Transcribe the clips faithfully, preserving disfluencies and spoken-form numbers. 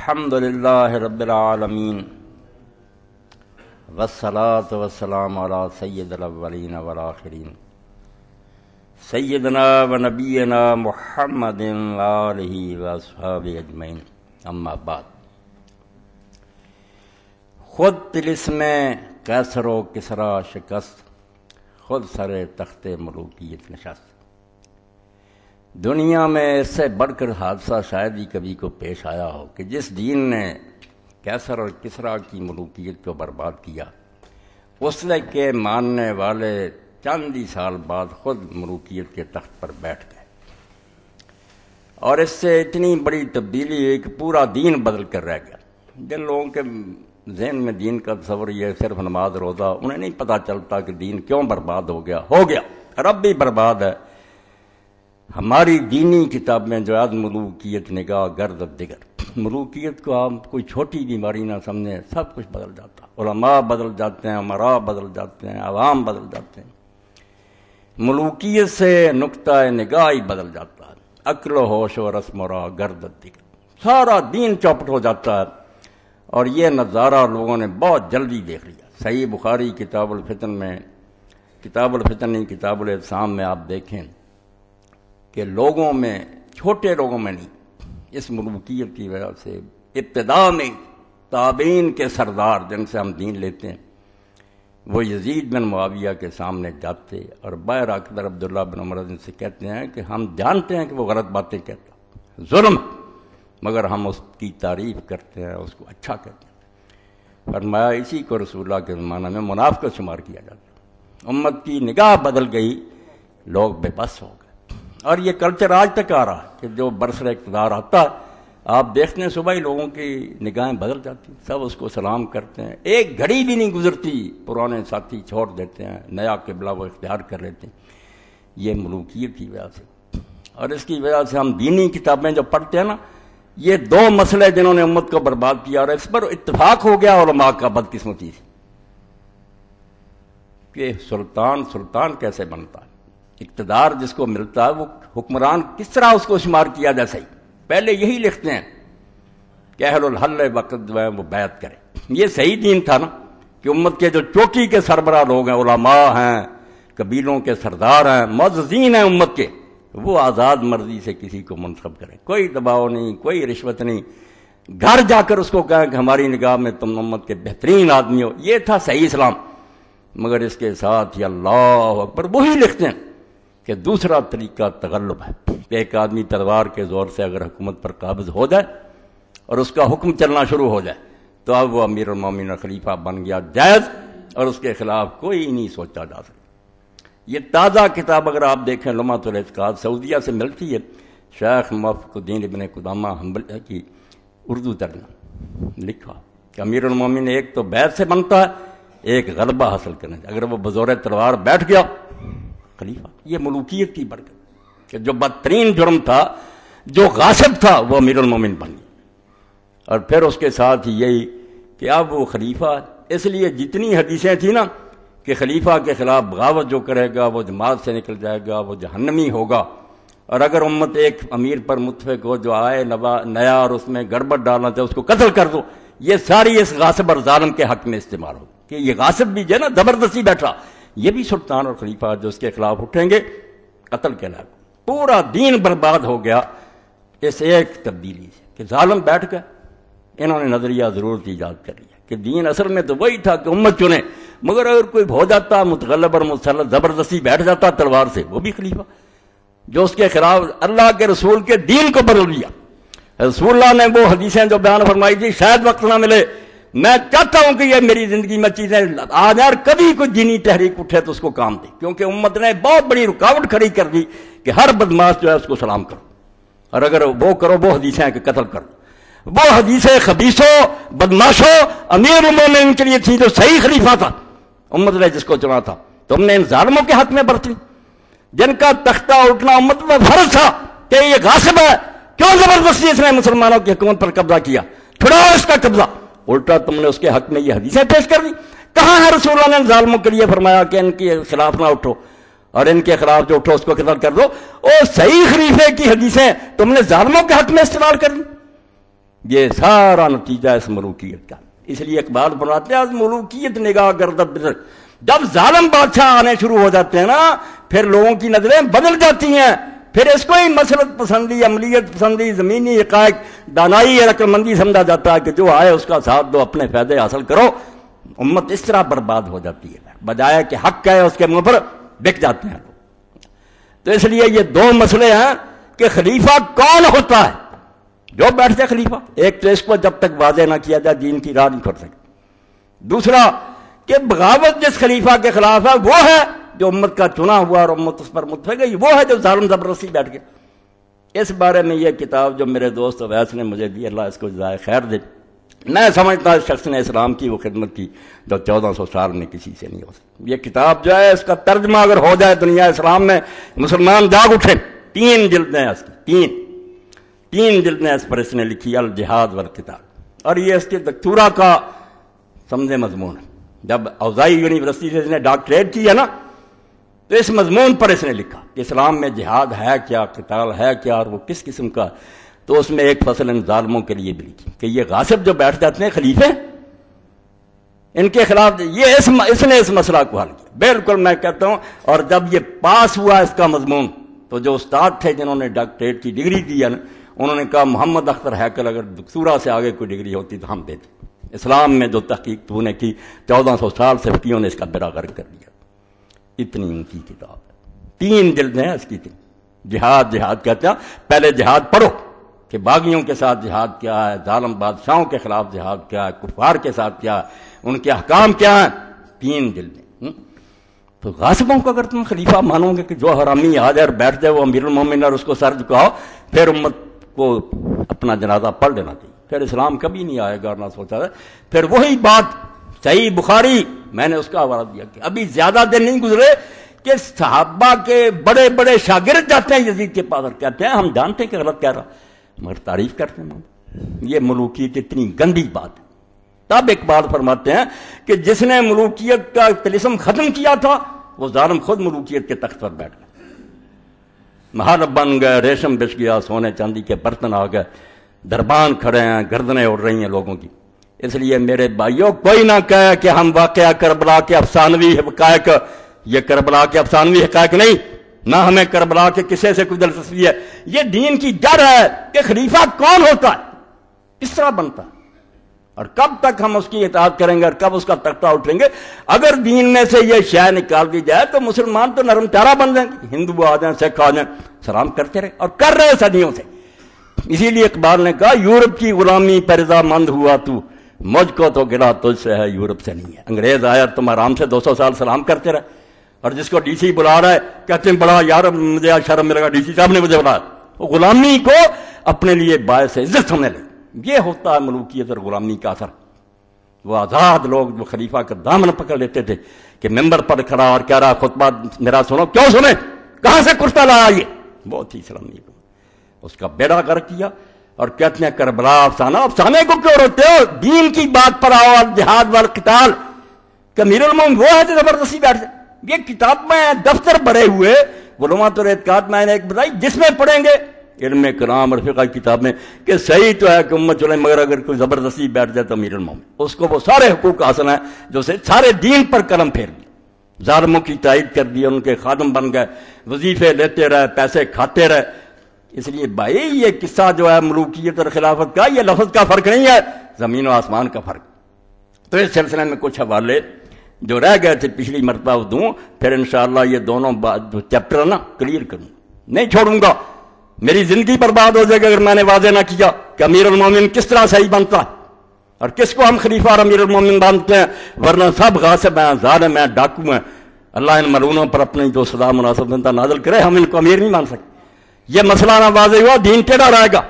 الحمد للہ رب العالمین والصلاة والسلام علی سید الاولین والآخرین سیدنا و نبینا محمد وآلہ واصحابہ اجمعین، اما بعد۔ خود طلسم قیصر و کسریٰ شکست، خود سر تخت ملوکیت نشست۔ دنیا میں اس سے بڑھ کر حادثہ شاید ہی کبھی کو پیش آیا ہو کہ جس دین نے قیصر اور کسریٰ کی ملوکیت کو برباد کیا، اس کے ماننے والے چند ہی سال بعد خود ملوکیت کے تخت پر بیٹھ گئے، اور اس سے اتنی بڑی تبدیلی ہوئی کہ پورا دین بدل کر رہ گیا۔ جن لوگوں کے ذہن میں دین کا تصور یہ صرف نماز روزہ، انہیں نہیں پتہ چلتا کہ دین کیوں برباد ہو گیا ہو گیا رب بھی برباد ہے۔ ہماری دینی کتابیں جو آج ملوکیت نگاہ گرد دیگر، ملوکیت کو آپ کوئی چھوٹی بیماری نہ سمجھیں، سب کچھ بدل جاتا، علماء بدل جاتے ہیں، امراء بدل جاتے ہیں، عوام بدل جاتے ہیں، ملوکیت سے نقطہ نگاہ ہی بدل جاتا ہے، عقل و ہوش و رسم و راہ گرد دیگر، سارا دین چوپٹ ہو جاتا ہے۔ اور یہ نظارہ لوگوں نے بہت جلدی دیکھ لیا۔ صحیح بخاری کتاب الفتن میں، کتاب الفتن نہیں کتاب الاعتصام میں آپ دیکھیں کہ لوگوں میں، چھوٹے لوگوں میں نہیں، اس ملوکیت کی وجہ سے ابتدا میں تابعین کے سردار جن سے ہم دین لیتے ہیں، وہ یزید بن معاویہ کے سامنے جاتے اور باہر آ کر عبداللہ بن عمر سے کہتے ہیں کہ ہم جانتے ہیں کہ وہ غلط باتیں کہتا، ظلم، مگر ہم اس کی تعریف کرتے ہیں، اس کو اچھا کہتے ہیں۔ فرمایا اسی کو رسول اللہ کے زمانہ میں منافقت شمار کیا جاتا۔ امت کی نگاہ بدل گئی، لوگ بے بس ہو گئے، اور یہ کلچر آج تک آ رہا ہے کہ جو برسر اقتدار آتا ہے، آپ دیکھتے ہیں صبح ہی لوگوں کی نگاہیں بدل جاتی ہیں، سب اس کو سلام کرتے ہیں، ایک گھڑی بھی نہیں گزرتی پرانے ساتھی چھوڑ دیتے ہیں، نیا قبلہ وہ اختیار کر لیتے ہیں۔ یہ ملوکیت کی وجہ سے، اور اس کی وجہ سے ہم دینی کتابیں جو پڑھتے ہیں نا، یہ دو مسئلے جنہوں نے امت کو برباد کیا، اور اس پر اتفاق ہو گیا علماء کا بدقسمتی سے کہ سلطان سلطان کیسے بنتا ہے، اقتدار جس کو ملتا ہے وہ حکمران کس طرح اس کو شمار کیا جیسے ہی پہلے یہی لکھتے ہیں کہ اہل الحل وقت جو ہے وہ بیعت کرے۔ یہ صحیح دین تھا نا کہ امت کے جو چوٹی کے سربراہ لوگ ہیں، علماء ہیں، قبیلوں کے سردار ہیں، معززین ہیں امت کے، وہ آزاد مرضی سے کسی کو منتخب کرے، کوئی دباؤ نہیں، کوئی رشوت نہیں، گھر جا کر اس کو کہیں کہ ہماری نگاہ میں تم امت کے بہترین آدمی ہو۔ یہ تھا صحیح اسلام، مگر اس کے ساتھ ہی اللہ اکبر وہی لکھتے ہیں کہ دوسرا طریقہ تغلب ہے، کہ ایک آدمی تلوار کے زور سے اگر حکومت پر قابض ہو جائے اور اس کا حکم چلنا شروع ہو جائے تو اب وہ امیر المومنین خلیفہ بن گیا جائز، اور اس کے خلاف کوئی نہیں سوچا جا سکتا۔ یہ تازہ کتاب اگر آپ دیکھیں لمعۃ الاعتقاد، سعودیہ سے ملتی ہے، شیخ موفق الدین ابن قدامہ حنبلی کی اردو ترجمہ لکھا کہ امیر المومنین ایک تو بیعت سے بنتا ہے، ایک غلبہ حاصل کرنے سے، اگر وہ بزور تلوار بیٹھ گیا خلیفہ۔ یہ ملوکیت کی برکت کہ جو بدترین جرم تھا، جو غاصب تھا، وہ امیر المومنین بن گیا، اور پھر اس کے ساتھ ہی یہی کہ اب وہ خلیفہ، اس لیے جتنی حدیثیں تھیں نا کہ خلیفہ کے خلاف بغاوت جو کرے گا وہ جماعت سے نکل جائے گا، وہ جہنمی ہوگا، اور اگر امت ایک امیر پر متفق ہو جو آئے نیا اور اس میں گڑبڑ ڈالنا چاہے اس کو قتل کر دو، یہ ساری اس غاصب اور ظالم کے حق میں استعمال ہو کہ یہ غاصب بھی جو ہے نا زبردستی بیٹھا، یہ بھی سلطان اور خلیفہ جو اس کے خلاف اٹھیں گے قتل کے لائق۔ پورا دین برباد ہو گیا اس ایک تبدیلی سے کہ ظالم بیٹھ گئے، انہوں نے نظریہ ضرورت ایجاد کر لیا کہ دین اصل میں تو وہی تھا کہ امت چنے، مگر اگر کوئی ہو جاتا متغلب اور مسلط زبردستی بیٹھ جاتا تلوار سے، وہ بھی خلیفہ جو اس کے خلاف اللہ کے رسول کے دین کو بدل دیا۔ رسول اللہ نے وہ حدیثیں جو بیان فرمائی تھی، شاید وقت نہ ملے، میں چاہتا ہوں کہ یہ میری زندگی میں چیزیں آ جائیں اور کبھی کوئی دینی تحریک اٹھے تو اس کو کام دے، کیونکہ امت نے بہت بڑی رکاوٹ کھڑی کر دی کہ ہر بدماش جو ہے اس کو سلام کرو، اور اگر وہ کرو وہ حدیثیں کہ قتل کرو۔ وہ حدیثیں خبیثوں بدماشوں امیر المومنین کے لیے تھی جو صحیح خلیفہ تھا، امت نے جس کو چنا تھا، تم نے ان ظالموں کے حق میں برت لی جن کا تختہ اٹھنا امت میں فرض تھا کہ یہ غاصب ہے، کیوں زبردستی اس نے مسلمانوں کی حکومت پر قبضہ کیا، چھڑاؤ اس کا قبضہ، الٹا تم نے اس کے حق میں یہ حدیثیں پیش کر دی۔ کہاں ہے رسول اللہ نے ظالموں کے لیے فرمایا کہ ان کے خلاف نہ اٹھو، اور ان کے خلاف جو اٹھو اس کو قتل کر دو؟ او صحیح خلیفے کی حدیثیں تم نے ظالموں کے حق میں استعمال کر دی۔ یہ سارا نتیجہ اس ملوکیت کا. اس لیے اقبال بناتے ہیں ملوکیت نگاہ گردب، جب ظالم بادشاہ آنے شروع ہو جاتے ہیں نا پھر لوگوں کی نظریں بدل جاتی ہیں، پھر اس کو ہی مسلط پسندی، عملیت پسندی، زمینی حقائق، دانائی، عقل مندی سمجھا جاتا ہے کہ جو آئے اس کا ساتھ دو، اپنے فائدے حاصل کرو. امت اس طرح برباد ہو جاتی ہے، بجائے کہ حق ہے اس کے منہ پر بک جاتے ہیں. تو اس لیے یہ دو مسئلے ہیں کہ خلیفہ کون ہوتا ہے. جو بیٹھ جائے خلیفہ، ایک تو اس کو جب تک واضح نہ کیا جائے دین کی راہ نہیں کھل سکتی. دوسرا کہ بغاوت جس خلیفہ کے خلاف ہے وہ ہے جو امت کا چنا ہوا اور امت اس پر متفق ہے، وہ ہے جو ظالم زبردستی بیٹھ گیا. اس بارے میں یہ کتاب جو میرے دوست اویس نے مجھے دی، اللہ اس کو جزائے خیر دے، میں سمجھتا اس شخص نے اسلام کی وہ خدمت کی جو چودہ سو سال میں کسی سے نہیں ہو سکتی. یہ کتاب جو ہے اس کا ترجمہ اگر ہو جائے دنیا اسلام میں، مسلمان جاگ اٹھے. تین جلدیں اس کی، تین تین جلدیں اس پر اس نے لکھی، الجہاد والقتال. اور یہ اس کے دکتورا کا سمجھے مضمون ہے. جب اوزائی یونیورسٹی سے اس نے ڈاکٹریٹ کی ہے نا تو اس مضمون پر اس نے لکھا کہ اسلام میں جہاد ہے کیا، قتال ہے کیا، اور وہ کس قسم کا. تو اس میں ایک فصل ان ظالموں کے لیے بھی لکھی کہ یہ غاصب جو بیٹھ جاتے ہیں خلیفے، ان کے خلاف یہ اس, اس نے اس مسئلہ کو حل کیا. بالکل میں کہتا ہوں. اور جب یہ پاس ہوا اس کا مضمون تو جو استاد تھے جنہوں نے ڈاکٹریٹ کی ڈگری دی ہے نا، انہوں نے کہا محمد اختر ہیکل اگر دکتورا سے آگے کوئی ڈگری ہوتی تو ہم دیتے. اسلام میں جو تحقیق تو نے کی چودہ سو سال سے فقیوں نے اس کا بیڑا غرق کر دیا. اتنی اونچی کتاب ہے، تین جلدیں ہیں اس کی. تین جہاد جہاد کہتے ہیں. پہلے جہاد پڑھو کہ باغیوں کے ساتھ جہاد کیا ہے، ظالم بادشاہوں کے خلاف جہاد کیا ہے، کفار کے ساتھ کیا ہے، ان کے احکام کیا ہیں. تین جلدیں. تو غاصبوں کو اگر تم خلیفہ مانو گے کہ جو حرامی آ جائے اور بیٹھ جائے وہ امیر المومنین اور اس کو سر جھکاؤ، پھر امت کو اپنا جنازہ پڑھ لینا چاہیے. پھر اسلام کبھی نہیں آئے گا. اور نہ سوچا ہے پھر وہی بات صحیح بخاری میں نے اس کا حوالہ دیا کہ ابھی زیادہ دن نہیں گزرے کہ صحابہ کے بڑے بڑے شاگرد جاتے ہیں یزید کے پاس اور کہتے ہیں ہم جانتے ہیں کہ غلط کہہ رہا مگر تعریف کرتے ہیں. یہ ملوکیت اتنی گندی بات ہے. تب اقبال فرماتے ہیں کہ جس نے ملوکیت کا طلسم ختم کیا تھا وہ ظالم خود ملوکیت کے تخت پر بیٹھ گئے. محل بن گئے، ریشم بچ گیا، سونے چاندی کے برتن آ گئے، دربان کھڑے ہیں، گردنیں اڑ رہی ہیں لوگوں کی. اس لیے میرے بھائیوں کوئی نہ کہے کہ ہم واقعہ کربلا کے افسانوی حقائق، یہ کربلا کے افسانوی حقائق نہیں، نہ ہمیں کربلا کے قصے سے کوئی دلچسپی ہے. یہ دین کی جڑ ہے کہ خلیفہ کون ہوتا ہے، کس طرح بنتا ہے، اور کب تک ہم اس کی اطاعت کریں گے اور کب اس کا تختہ اٹھیں گے. اگر دین میں سے یہ شے نکال دی جائے تو مسلمان تو نرم چارہ بن جائیں گے. ہندو آ جائیں، سکھ آ جائیں، سلام کرتے رہے اور کر رہے صدیوں سے. اسی لیے اقبال نے کہا یورپ کی غلامی پر رضامند ہوا تو، مجھ کو تو گلا تجھ سے ہے یورپ سے نہیں ہے. انگریز آیا اور تم آرام سے دو سو سال سلام کرتے رہے، اور جس کو ڈی سی بلا رہا ہے کہتے ہیں بڑا یار مجھے شرم ملے گا، ڈی سی صاحب نے مجھے بلایا. وہ غلامی کو اپنے لیے باعث عزت سمجھنے لگے. یہ ہوتا ہے ملوکیت اور غلامی کا اثر. وہ آزاد لوگ جو خلیفہ کا دامن پکڑ لیتے تھے کہ ممبر پر کھڑا اور کہہ رہا خطبہ میرا سنو، کیوں سنے، کہاں سے کرتا لایا، یہ بہت ہی اسلامی کو اس کا بیڑا غرق کیا. اور کہتے ہیں کربلا افسانہ، افسانے کو کیوں روتے ہو، دین کی بات پر آؤ. جہاد والقتال کہ امیر المومنین وہ ہے جو زبردستی بیٹھ جائے. یہ کتاب میں دفتر بڑے ہوئے علماء اور اعتقاد میں نے ایک بتائی جس میں پڑھیں گے علم کلام اور فقہ کتاب میں کہ صحیح تو ہے کہ امت چلے مگر اگر کوئی زبردستی بیٹھ جائے تو امیر المومنین اس کو وہ سارے حقوق حاصل ہیں جو سے سارے دین پر قلم پھیر دی، ظالموں کی تائید کر دی، ان کے خادم بن گئے، وظیفے لیتے رہے، پیسے کھاتے رہے. اس لیے بھائی یہ قصہ جو ہے ملوکیت اور خلافت کا، یہ لفظ کا فرق نہیں ہے، زمین و آسمان کا فرق. تو اس سلسلے میں کچھ حوالے جو رہ گئے تھے پچھلی مرتبہ وہ دوں، پھر انشاءاللہ یہ دونوں جو چیپٹر ہے نا کلیئر کروں، نہیں چھوڑوں گا. میری زندگی برباد ہو جائے گا اگر میں نے واضح نہ کیا کہ امیر المومنین کس طرح صحیح بنتا ہے اور کس کو ہم خلیفہ اور امیر المومنین مانتے ہیں. ورنہ سب غاصب ہیں، ظالم ہیں، ڈاکو ہیں. اللہ ان ملعونوں پر اپنی جو سزا مناسب بنتا نازل کرے، ہم ان کو امیر نہیں مان سکتے. یہ مسئلہ نہ واضح ہوا دین ٹیڑھا رہے گا.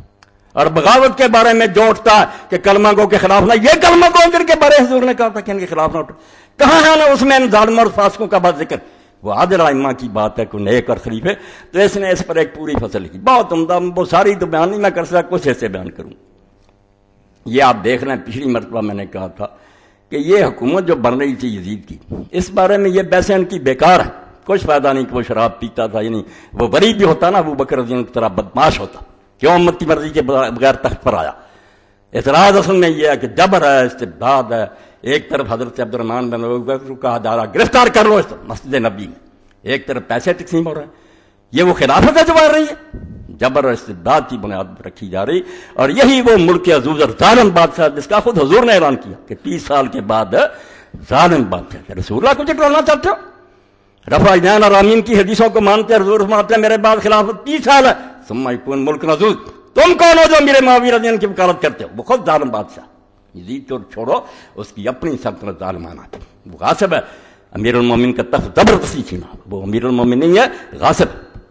اور بغاوت کے بارے میں جو اٹھتا ہے کہ کلمہ گو کے خلاف نہ، یہ کلمہ گو جن کے بارے حضور نے کہا تھا کہ ان کے خلاف نہ اٹھو، کہاں ہے نا اس میں ان ظالموں اور فاسقوں کا بات ذکر. وہ عادل ائمہ کی بات ہے کوئی نیک اور خلیفے. تو اس نے اس پر ایک پوری فصل کی، بہت عمدہ، وہ ساری تو بیان نہیں میں کر سکتا، کچھ ایسے بیان کروں. یہ آپ دیکھ رہے ہیں پچھلی مرتبہ میں نے کہا تھا کہ یہ حکومت جو بن رہی تھی یزید کی، اس بارے میں یہ بحثیں ان کی بیکار ہے، کچھ فائدہ نہیں کہ وہ شراب پیتا تھا، یعنی وہ غریب بھی ہوتا نا، ابو بکر رضی اللہ عنہ کی طرح بدماش ہوتا، کیوں امت کی مرضی کے بغیر تخت پر آیا. اعتراض اصل میں یہ ہے کہ جبر ہے، استبداد ہے. ایک طرف حضرت عبد الرحمن بن ابی بکر کو کہا جا رہا گرفتار کر لو اس مسجد نبی میں، ایک طرف پیسے تقسیم ہو رہے ہیں. یہ وہ خلافت ہے جو بڑھ رہی ہے، جبر اور استبداد کی بنیاد پر رکھی جا رہی. اور یہی وہ ملک عزوز اور ظالم بادشاہ جس کا خود حضور نے اعلان کیا کہ تیس سال کے بعد ظالم بادشاہ. رسول اللہ کو جٹلانا چاہتے ہو؟ رفع جان اور آمین کی حدیثوں کو مانتے ہیں، حضور فرماتے ہیں میرے بعد خلافت تیس سال ہے. ثم یکون ملک عزوز. تم کون ہو جو میرے معاویہ رضی اللہ عنہ کی وکالت کرتے ہو؟ وہ خود ظالم بادشاہ. یزید تو چھوڑو، اس کی اپنی سلطنت ظالمانہ ہے، وہ غاصب ہے. امیر المومنین کا تخت زبردستی چھینا، وہ امیر المومنین نہیں ہے، غاصب.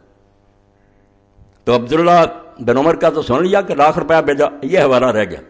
تو عبداللہ بن عمر کا تو سن لیا کہ لاکھ روپیہ بھیجا. یہ حوالہ رہ گیا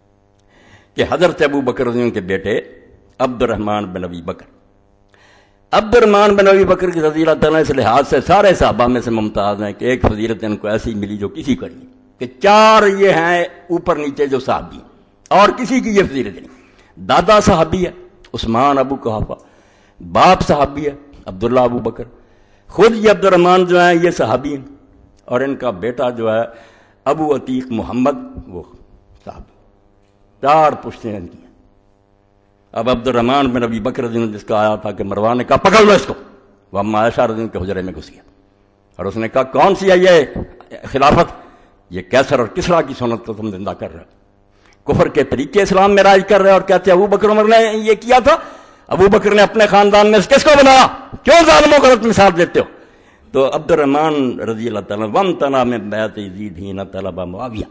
کہ حضرت ابو بکر رضی اللہ عنہ کے بیٹے عبد الرحمن بن ابی بکر عبد الرحمن بن ابی بکر کی رضی اللہ تعالیٰ اس لحاظ سے سارے صحابہ میں سے ممتاز ہیں کہ ایک فضیلت ان کو ایسی ملی جو کسی کو نہیں، کہ چار یہ ہیں اوپر نیچے جو صحابی ہیں، اور کسی کی یہ فضیلت نہیں. دادا صحابی ہے عثمان ابو قحافہ، باپ صحابی ہے عبداللہ ابو بکر، خود یہ عبد الرحمن جو ہیں یہ صحابی ہیں، اور ان کا بیٹا جو ہے ابو عتیق محمد وہ صحابی. چار پشتیں ان کی ہیں. اب عبد الرحمن بن ابی بکر رضی اللہ عنہ جس کا آیا تھا کہ مروان نے کہا پکڑ لو اس کو، وہ اما عائشہ رضی اللہ عنہ کے حجرے میں گھس گیا اور اس نے کہا کون سی ہے یہ خلافت؟ یہ کیسر اور کسرا کی سنت کو تم زندہ کر رہے ہو، کفر کے طریقے اسلام میں رائج کر رہے ہو، اور کہتے ہیں ابو بکر عمر نے یہ کیا تھا. ابو بکر نے اپنے خاندان میں کس کو بنایا؟ کیوں ظالموں کو غلط مثال دیتے ہو؟ تو عبد الرحمن رضی اللہ تعالیٰ وامتنع من بیعت یزید حین طلب معاویہ.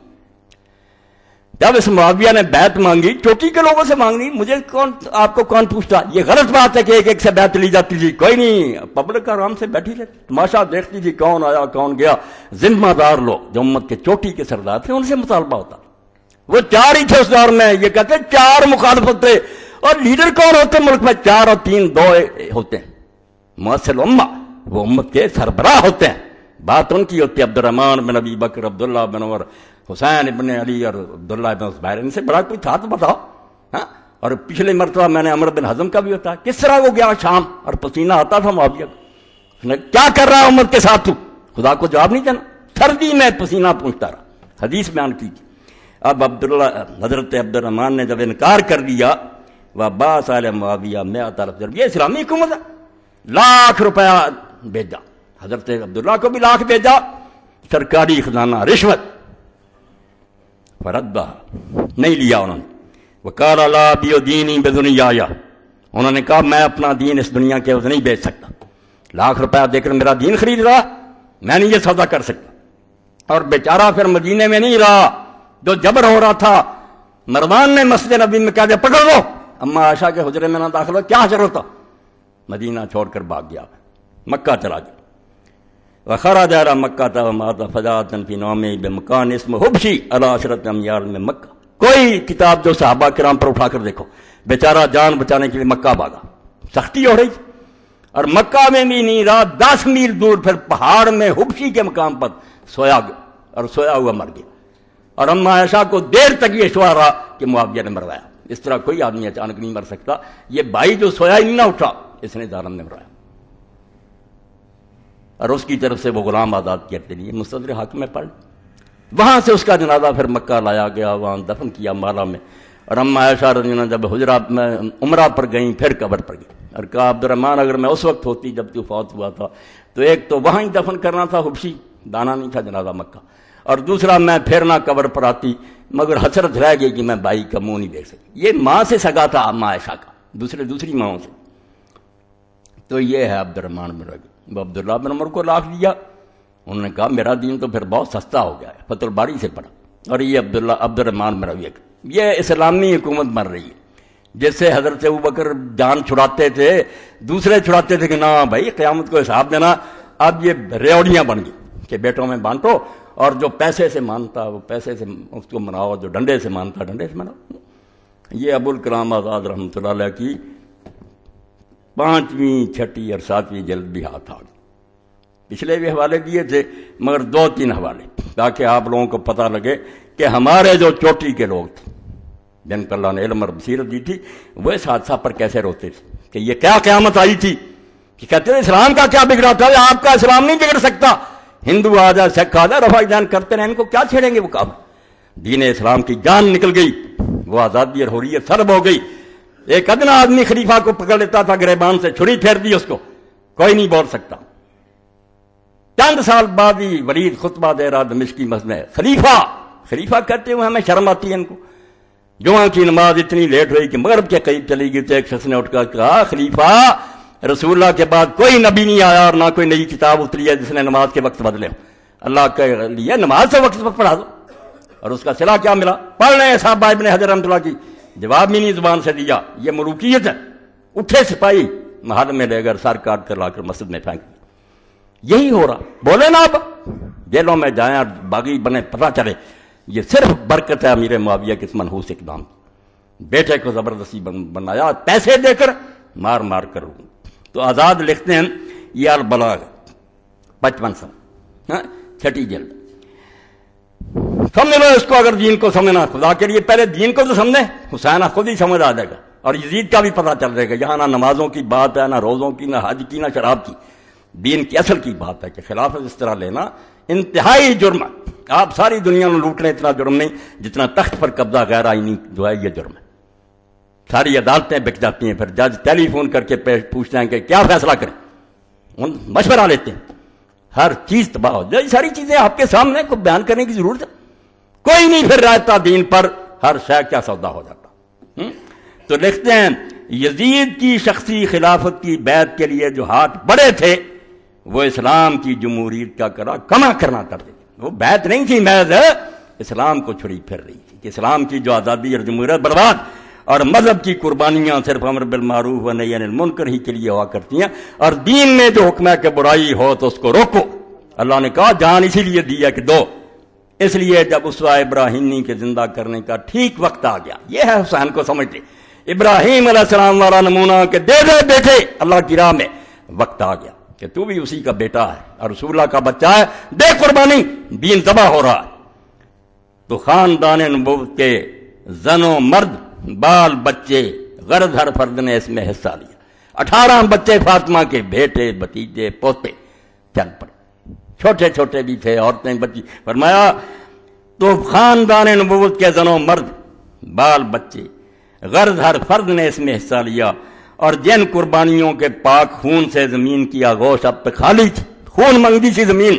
جب اس معاویہ نے بیعت مانگی، چوٹی کے لوگوں سے مانگنی، مجھے کون آپ کو کون پوچھتا؟ یہ غلط بات ہے کہ ایک ایک سے بیعت لی جاتی تھی. کوئی نہیں، پبلک آرام سے بیٹھی رہتی، تماشا دیکھتی تھی کون آیا کون گیا. ذمہ دار لوگ جو امت کے چوٹی کے سردار تھے ان سے مطالبہ ہوتا. وہ چار ہی تھے اس دور میں، یہ کہتے چار مخالفت تھے. اور لیڈر کون ہوتے ملک میں؟ چار اور تین دو ہوتے ہیں. مؤثر امہ، وہ امت کے سربراہ ہوتے ہیں. بات ان کی ہوتی ہے. عبد الرحمن بن ابی بکر، عبداللہ بن عمر، حسین ابن علی اور عبداللہ بن زبیر، ان سے بڑا کوئی تھا تو بتاؤ. ہاں، اور پچھلے مرتبہ میں نے عمر بن حزم کا بھی ہوتا. کس طرح وہ گیا شام اور پسینہ آتا تھا معاویہ کو، اس نے کیا کر رہا امت کے ساتھ تو؟ خدا کو جواب نہیں دینا، سردی میں پسینہ پہنچتا رہا. حدیث بیان کی. اب عبداللہ حضرت عبد الرحمن نے جب انکار کر دیا، وعباس علیہ معاویہ میں طرف جب یہ اسلامی حکومت ہے، لاکھ روپیہ بھیجا. حضرت عبداللہ کو بھی لاکھ بھیجا، سرکاری خزانہ رشوت. فردہ نہیں لیا انہوں نے. وقال لا بیو دینی بدنیایا، انہوں نے کہا میں اپنا دین اس دنیا کے عوض نہیں بیچ سکتا. لاکھ روپیہ دے کر میرا دین خرید رہا، میں نہیں یہ سودا کر سکتا. اور بیچارہ پھر مدینے میں نہیں رہا، جو جبر ہو رہا تھا مروان نے مسجد نبی میں کہا دیا پکڑ لو، اما عائشہ کے حجرے میں نہ داخل ہو. کیا حجر ہوتا؟ مدینہ چھوڑ کر بھاگ گیا، مکہ چلا گیا. وخرج الى مکہ ومات فجاءت فی نومه بمکان اسم حبشی علی عشرۃ امیال میں مکہ. کوئی کتاب جو صحابہ کرام پر اٹھا کر دیکھو، بیچارہ جان بچانے کے لیے مکہ بھاگا. سختی ہو رہی تھی اور مکہ میں بھی نہیں رہا، دس میل دور پھر پہاڑ میں حبشی کے مقام پر سویا گیا اور سویا ہوا مر گیا. اور اما عائشہ کو دیر تک یہ شعور رہا کہ معاویہ نے مروایا. اس طرح کوئی آدمی اچانک نہیں مر سکتا. یہ بھائی جو سویا ہی نہ اٹھا، اس نے ظالم نے مرایا. اور اس کی طرف سے وہ غلام آزاد کرتے لیے مستدرک حاکم میں پڑھ. وہاں سے اس کا جنازہ پھر مکہ لایا گیا، وہاں دفن کیا مالا میں. اور اما عائشہ رضی اللہ عنہا جب حجرات میں عمرہ پر گئیں پھر قبر پر گئی اور کہا عبد الرحمن اگر میں اس وقت ہوتی جب تو فوت ہوا تھا تو ایک تو وہاں ہی دفن کرنا تھا حبشی، دانا نہیں تھا جنازہ مکہ، اور دوسرا میں پھر نہ قبر پر آتی، مگر حسرت رہ گئی کہ میں بھائی کا منہ نہیں دیکھ سکتی. یہ ماں سے سگا تھا اما عائشہ کا، دوسرے دوسری ماؤں سے. تو یہ ہے عبد الرحمن بن ربی. وہ عبداللہ بن عمر کو لاکھ دیا. انہوں نے کہا میرا دین تو پھر بہت سستا ہو گیا ہے، فتح الباری سے پڑھا. اور یہ عبداللہ عبد الرحمن بن ربی، یہ اسلامی حکومت بن رہی ہے. جیسے حضرت ابوبکر جان چھڑاتے تھے، دوسرے چھڑاتے تھے کہ نہ بھائی قیامت کو حساب دینا. اب یہ ریوڑیاں بن گئی کہ بیٹوں میں بانٹو، اور جو پیسے سے مانتا وہ پیسے سے اس کو مناؤ، جو ڈنڈے سے مانتا ڈنڈے سے مناؤ. یہ ابو الکلام آزاد رحمۃ اللہ علیہ کی پانچویں چھٹی اور ساتویں جلد بھی ہاتھ آ گئی. پچھلے بھی حوالے دیے تھے مگر دو تین حوالے تاکہ آپ لوگوں کو پتہ لگے کہ ہمارے جو چوٹی کے لوگ تھے جن کو اللہ نے علم اور بصیرت دی تھی، وہ اس حادثہ پر کیسے روتے تھے کہ یہ کیا قیامت آئی تھی، کہ کہتے ہیں اسلام کا کیا بگڑا تھا، آپ کا اسلام نہیں بگڑ سکتا. ہندو آ جائے، سکھ آ جائے، رفع دین کرتے رہے، ان کو کیا چھیڑیں گے وہ کام. دین اسلام کی جان نکل گئی، وہ آزادی اور حریت سلب ہو گئی۔ ایک ادنا آدمی خلیفہ کو پکڑ لیتا تھا، گریبان سے چھری پھیر دی اس کو، کوئی نہیں بول سکتا۔ چند سال بعد ہی ولید خطبہ دے رہا دمشقی مسجد میں، خلیفہ خلیفہ کہتے ہوئے ہمیں شرم آتی ہے ان کو۔ جمعہ کی نماز اتنی لیٹ ہوئی کہ مغرب کے قریب چلی گئی تو ایک شخص نے اٹھ کر کہا، خلیفہ رسول اللہ کے بعد کوئی نبی نہیں آیا اور نہ کوئی نئی کتاب اتری ہے جس نے نماز کے وقت بدلے ہو، اللہ کے لیے نماز سے وقت وقت پڑھا دو۔ اور اس کا صلہ کیا ملا؟ پڑھ رہے ہیں صاحب ابن حجر رحمۃ اللہ کی، جواب بھی نہیں زبان سے دیا۔ یہ ملوکیت ہے۔ اٹھے سپاہی محل میں لے کر سر کاٹ کر لا کر مسجد میں پھینک دیا۔ یہی ہو رہا، بولے نا اب جیلوں میں جائیں اور باغی بنے، پتہ چلے یہ صرف برکت ہے امیر معاویہ کے اس منحوس اقدام کی۔ بیٹے کو زبردستی بنایا، پیسے دے کر مار مار کر۔ تو آزاد لکھتے ہیں یہ البلاغ پچپن سو چھٹی جلد، سمجھ لو اس کو۔ اگر دین کو سمجھنا خدا کے لیے پہلے دین کو تو سمجھے، حسین خود ہی سمجھ آ جائے گا اور یزید کا بھی پتہ چل جائے گا۔ یہاں نہ نمازوں کی بات ہے، نہ روزوں کی، نہ حج کی، نہ شراب کی، دین کی اصل کی بات ہے کہ خلافت اس طرح لینا انتہائی جرم ہے۔ آپ ساری دنیا میں لوٹ لیں، اتنا جرم نہیں جتنا تخت پر قبضہ غیر آئینی جو ہے یہ جرم ہے۔ ساری عدالتیں بک جاتی ہیں، پھر جج ٹیلی فون کر کے پوچھتے ہیں کہ کیا فیصلہ کریں، ان مشورہ لیتے ہیں، ہر چیز تباہ ہو جائے۔ ساری چیزیں آپ کے سامنے کو بیان کرنے کی ضرورت ہے، کوئی نہیں پھر رہتا دین پر، ہر شے کیا سودا ہو جاتا۔ تو لکھتے ہیں یزید کی شخصی خلافت کی بیعت کے لیے جو ہاتھ بڑے تھے وہ اسلام کی جمہوریت کا کرا کما کرنا کرتے تھے۔ وہ بیعت نہیں تھی، محض اسلام کو چھری پھر رہی تھی کہ اسلام کی جو آزادی اور جمہوریت برباد، اور مذہب کی قربانیاں صرف امر بالمعروف و نہی عن المنکر ہی کے لیے ہوا کرتی ہیں، اور دین میں جو حکم ہے کہ برائی ہو تو اس کو روکو۔ اللہ نے کہا جان اسی لیے دی ہے کہ دو، اس لیے جب اسوہ ابراہیمی کے زندہ کرنے کا ٹھیک وقت آ گیا، یہ ہے حسین کو سمجھتے، ابراہیم علیہ السلام والا نمونہ کہ دے دے بیٹے اللہ کی راہ میں، وقت آ گیا کہ تو بھی اسی کا بیٹا ہے اور رسول اللہ کا بچہ ہے، دے قربانی، دین تباہ ہو رہا ہے۔ تو خاندان نبوت کے زن و مرد، بال بچے، غرض ہر فرد نے اس میں حصہ لیا۔ اٹھارہ بچے فاطمہ کے، بیٹے بھتیجے پوتے چل پڑے، چھوٹے چھوٹے بھی تھے، عورتیں بچی۔ فرمایا تو خاندان نبوت کے زن و مرد، بال بچے، غرض ہر فرد نے اس میں حصہ لیا، اور جن قربانیوں کے پاک خون سے زمین کی آغوش اب تک خالی تھی، خون منگی تھی زمین،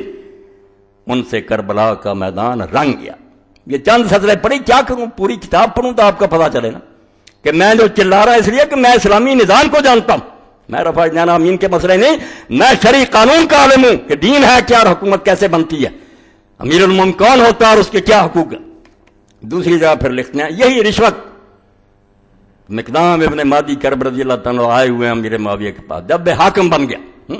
ان سے کربلا کا میدان رنگ گیا۔ یہ چند سطریں پڑھی، کیا کروں، پوری کتاب پڑھوں تو آپ کا پتہ چلے نا کہ میں جو چلا رہا اس لیے کہ میں اسلامی نظام کو جانتا ہوں، میں رفع جان امین کے مسئلے نہیں، میں شرعی قانون کا عالم ہوں کہ دین ہے کیا اور حکومت کیسے بنتی ہے، امیر المومنین کون ہوتا ہے اور اس کے کیا حقوق ہیں۔ دوسری جگہ پھر لکھتے ہیں یہی رشوت، مقدام ابن مادی کرب رضی اللہ تعالیٰ آئے ہوئے ہیں امیر معاویہ کے پاس، جب وہ حاکم بن گیا،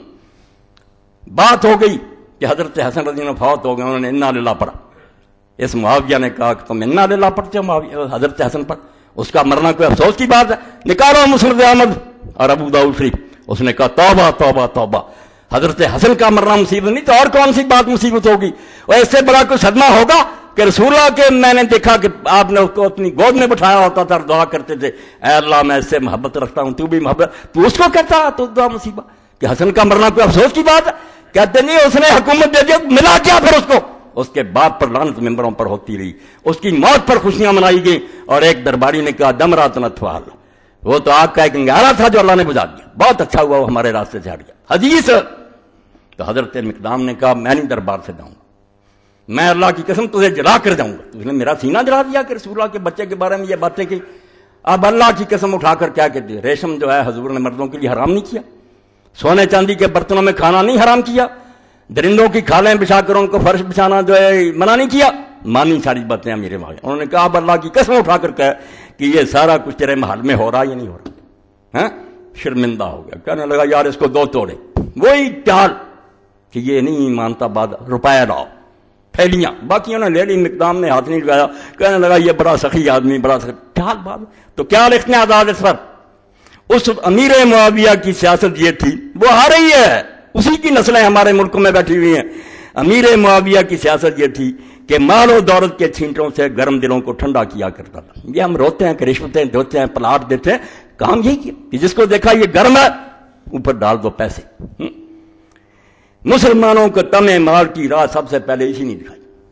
بات ہو گئی کہ حضرت حسن رضی اللہ فوت ہو گئے، انہوں نے انا للہ پڑھا۔ اس معاویہ نے کہا کہ تم انا للہ پڑھتے ہو معاویہ حضرت حسن پر، اس کا مرنا کوئی افسوس کی بات ہے، نکالو مسند احمد اور ابو داؤد شریف۔ اس نے کہا توبہ توبہ توبہ، حضرت حسن کا مرنا مصیبت نہیں تو اور کون سی بات مصیبت ہوگی، اور اس سے بڑا کوئی صدمہ ہوگا کہ رسول اللہ کے میں نے دیکھا کہ آپ نے اس کو اپنی گود میں بٹھایا ہوتا تھا اور دعا کرتے تھے، اے اللہ میں اس سے محبت رکھتا ہوں، تو بھی محبت، تو اس کو کہتا تو دعا مصیبت کہ حسن کا مرنا کوئی افسوس کی بات ہے؟ کہتے نہیں، اس نے حکومت دے دی، ملا کیا پھر اس کو؟ اس کے باپ پر لعنت ممبروں پر ہوتی رہی، اس کی موت پر خوشیاں منائی گئی، اور ایک درباری نے کہا دم رات نتفال، وہ تو آگ کا ایک انگارہ تھا جو اللہ نے بجھا دیا، بہت اچھا ہوا وہ ہمارے راستے سے ہٹ گیا۔ حدیث تو حضرت مقدام نے کہا میں نہیں دربار سے جاؤں گا، میں اللہ کی قسم تجھے جلا کر جاؤں گا۔ اس نے میرا سینہ جلا دیا کہ رسول اللہ کے بچے کے بارے میں یہ باتیں کی۔ اب اللہ کی قسم اٹھا کر کیا کہتے ہیں، ریشم جو ہے حضور نے مردوں کے لیے حرام نہیں کیا، سونے چاندی کے برتنوں میں کھانا نہیں حرام کیا، درندوں کی کھالیں بچھا کر ان کو فرش بچھانا جو ہے منع نہیں کیا، مانی ساری باتیں میرے وہاں۔ انہوں نے کہا اب اللہ کی قسم اٹھا کر کہا کہ یہ سارا کچھ تیرے محل میں ہو رہا یا نہیں ہو رہا؟ ہاں، شرمندہ ہو گیا، کہنے لگا یار اس کو دو توڑے، وہی چال کہ یہ نہیں مانتا، بعد روپیہ لاؤ، پھیلیاں، باقیوں نے لے لی، مقدام نے ہاتھ نہیں لگایا، کہنے لگا یہ بڑا سخی آدمی، بڑا سخی چال بات۔ تو کیا لکھنے آزاد اس پر؟ اس امیر معاویہ کی سیاست یہ تھی، وہ آ رہی ہے، اسی کی نسلیں ہمارے ملک میں بیٹھی ہوئی ہیں۔ امیر معاویہ کی سیاست یہ تھی کہ مال و دولت کے چھینٹوں سے گرم دلوں کو ٹھنڈا کیا کرتا تھا۔ یہ ہم روتے ہیں کہ رشوتیں دیتے ہیں، پلاٹ دیتے ہیں، کام یہی کیا کہ جس کو دیکھا یہ گرم ہے اوپر ڈال دو پیسے۔ مسلمانوں کو تمع مال کی راہ سب سے پہلے اسی نے دکھائی،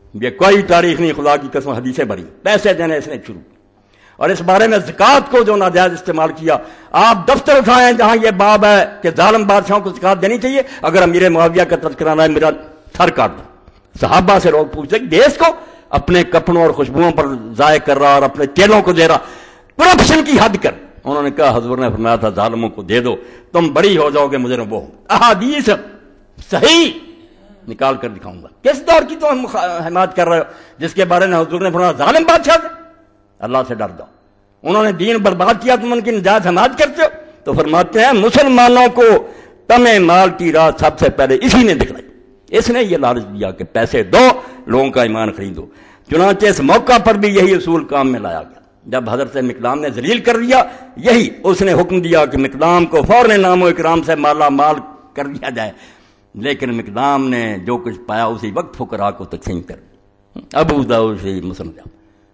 یہ کوئی تاریخ نہیں، خدا کی قسم حدیثیں بھری، پیسے دینے اس نے شروع. اور اس بارے میں زکوٰۃ کو جو ناجائز استعمال کیا، آپ دفتر اٹھائیں جہاں یہ باب ہے کہ ظالم بادشاہوں کو زکوٰۃ دینی چاہیے. اگر امیر معاویہ کا تذکرہ نہ ہے میرا سر کاٹ دو. صحابہ سے لوگ پوچھتے کہ دیس کو اپنے کپڑوں اور خوشبوؤں پر ضائع کر رہا اور اپنے چیلوں کو دے رہا، کرپشن کی حد کر. انہوں نے کہا حضور نے فرمایا تھا ظالموں کو دے دو تم بری ہو جاؤ گے، مجرم وہ. احادیث صحیح نکال کر دکھاؤں گا. کس دور کی تو حمایت کر رہے ہو جس کے بارے میں حضور نے فرمایا ظالم بادشاہ تھے؟ اللہ سے ڈر جاؤ. انہوں نے دین برباد کیا، تم ان کی نجات حمایت کرتے ہو. تو فرماتے ہیں مسلمانوں کو تمہیں مال کی راہ سب سے پہلے اسی نے دکھلائی. اس نے یہ لالچ دیا کہ پیسے دو لوگوں کا ایمان خریدو. چنانچہ اس موقع پر بھی یہی اصول کام میں لایا گیا. جب حضرت مقدام نے ذلیل کر دیا، یہی اس نے حکم دیا کہ مقدام کو فوراً نام و اکرام سے مالا مال کر دیا جائے. لیکن مقدام نے جو کچھ پایا اسی وقت فقراء کو تقسیم کر. ابو داؤد سے مسلم جاؤ،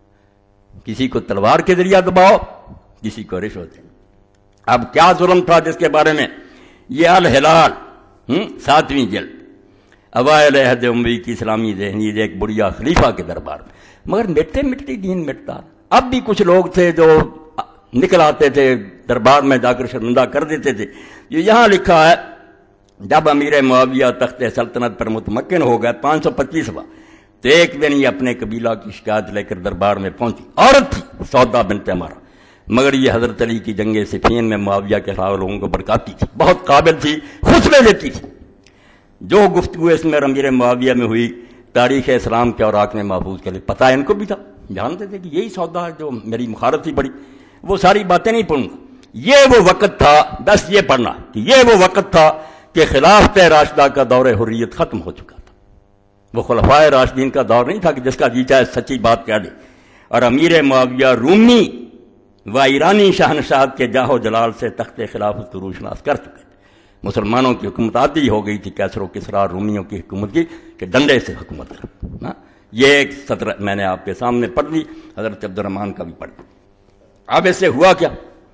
کسی کو تلوار کے ذریعہ دباؤ، کسی کو رشوت. اب کیا ظلم تھا جس کے بارے میں یہ الہلال ساتویں جلد اوائل عہد اموی کی اسلامی ذہنیت ایک بڑھیا خلیفہ کے دربار میں. مگر مٹتے مٹتی دین مٹتا. اب بھی کچھ لوگ تھے جو نکل آتے تھے دربار میں جا کر شرمندہ کر دیتے تھے. یہ یہاں لکھا ہے جب امیر معاویہ تخت سلطنت پر متمکن ہو گئے پانچ سو پچیسواں، تو ایک دن یہ اپنے قبیلہ کی شکایت لے کر دربار میں پہنچی. عورت تھی سودا بنت عمارہ، مگر یہ حضرت علی کی جنگ صفین میں معاویہ کے خلاف لوگوں کو بھڑکاتی تھی، بہت قابل تھی، خطبے دیتی تھی. جو گفتگو اس میں امیر معاویہ میں ہوئی تاریخ اسلام کے اوراق میں محفوظ کر لی. پتہ ان کو بھی تھا، جانتے تھے کہ یہی سودا ہے جو میری مخالف تھی بڑی. وہ ساری باتیں نہیں پڑھوں گا. یہ وہ وقت تھا، بس یہ پڑھنا کہ یہ وہ وقت تھا کہ خلافت راشدہ کا دور حریت ختم ہو چکا تھا. وہ خلفائے راشدین کا دور نہیں تھا کہ جس کا جی چاہے سچی بات کہہ دے. اور امیر معاویہ رومی و ایرانی شہنشاہ کے جاہ و جلال سے تخت خلافت کو روشناس کر چکے تھے. مسلمانوں کی حکومت عادی ہو گئی تھی کیسر و کسرا رومیوں کی حکومت کی کہ ڈنڈے سے حکومت کر. یہ ایک سطر میں نے آپ کے سامنے پڑھ لی، حضرت عبد الرحمن کا بھی پڑھ لی. اب اس سے ہوا کیا؟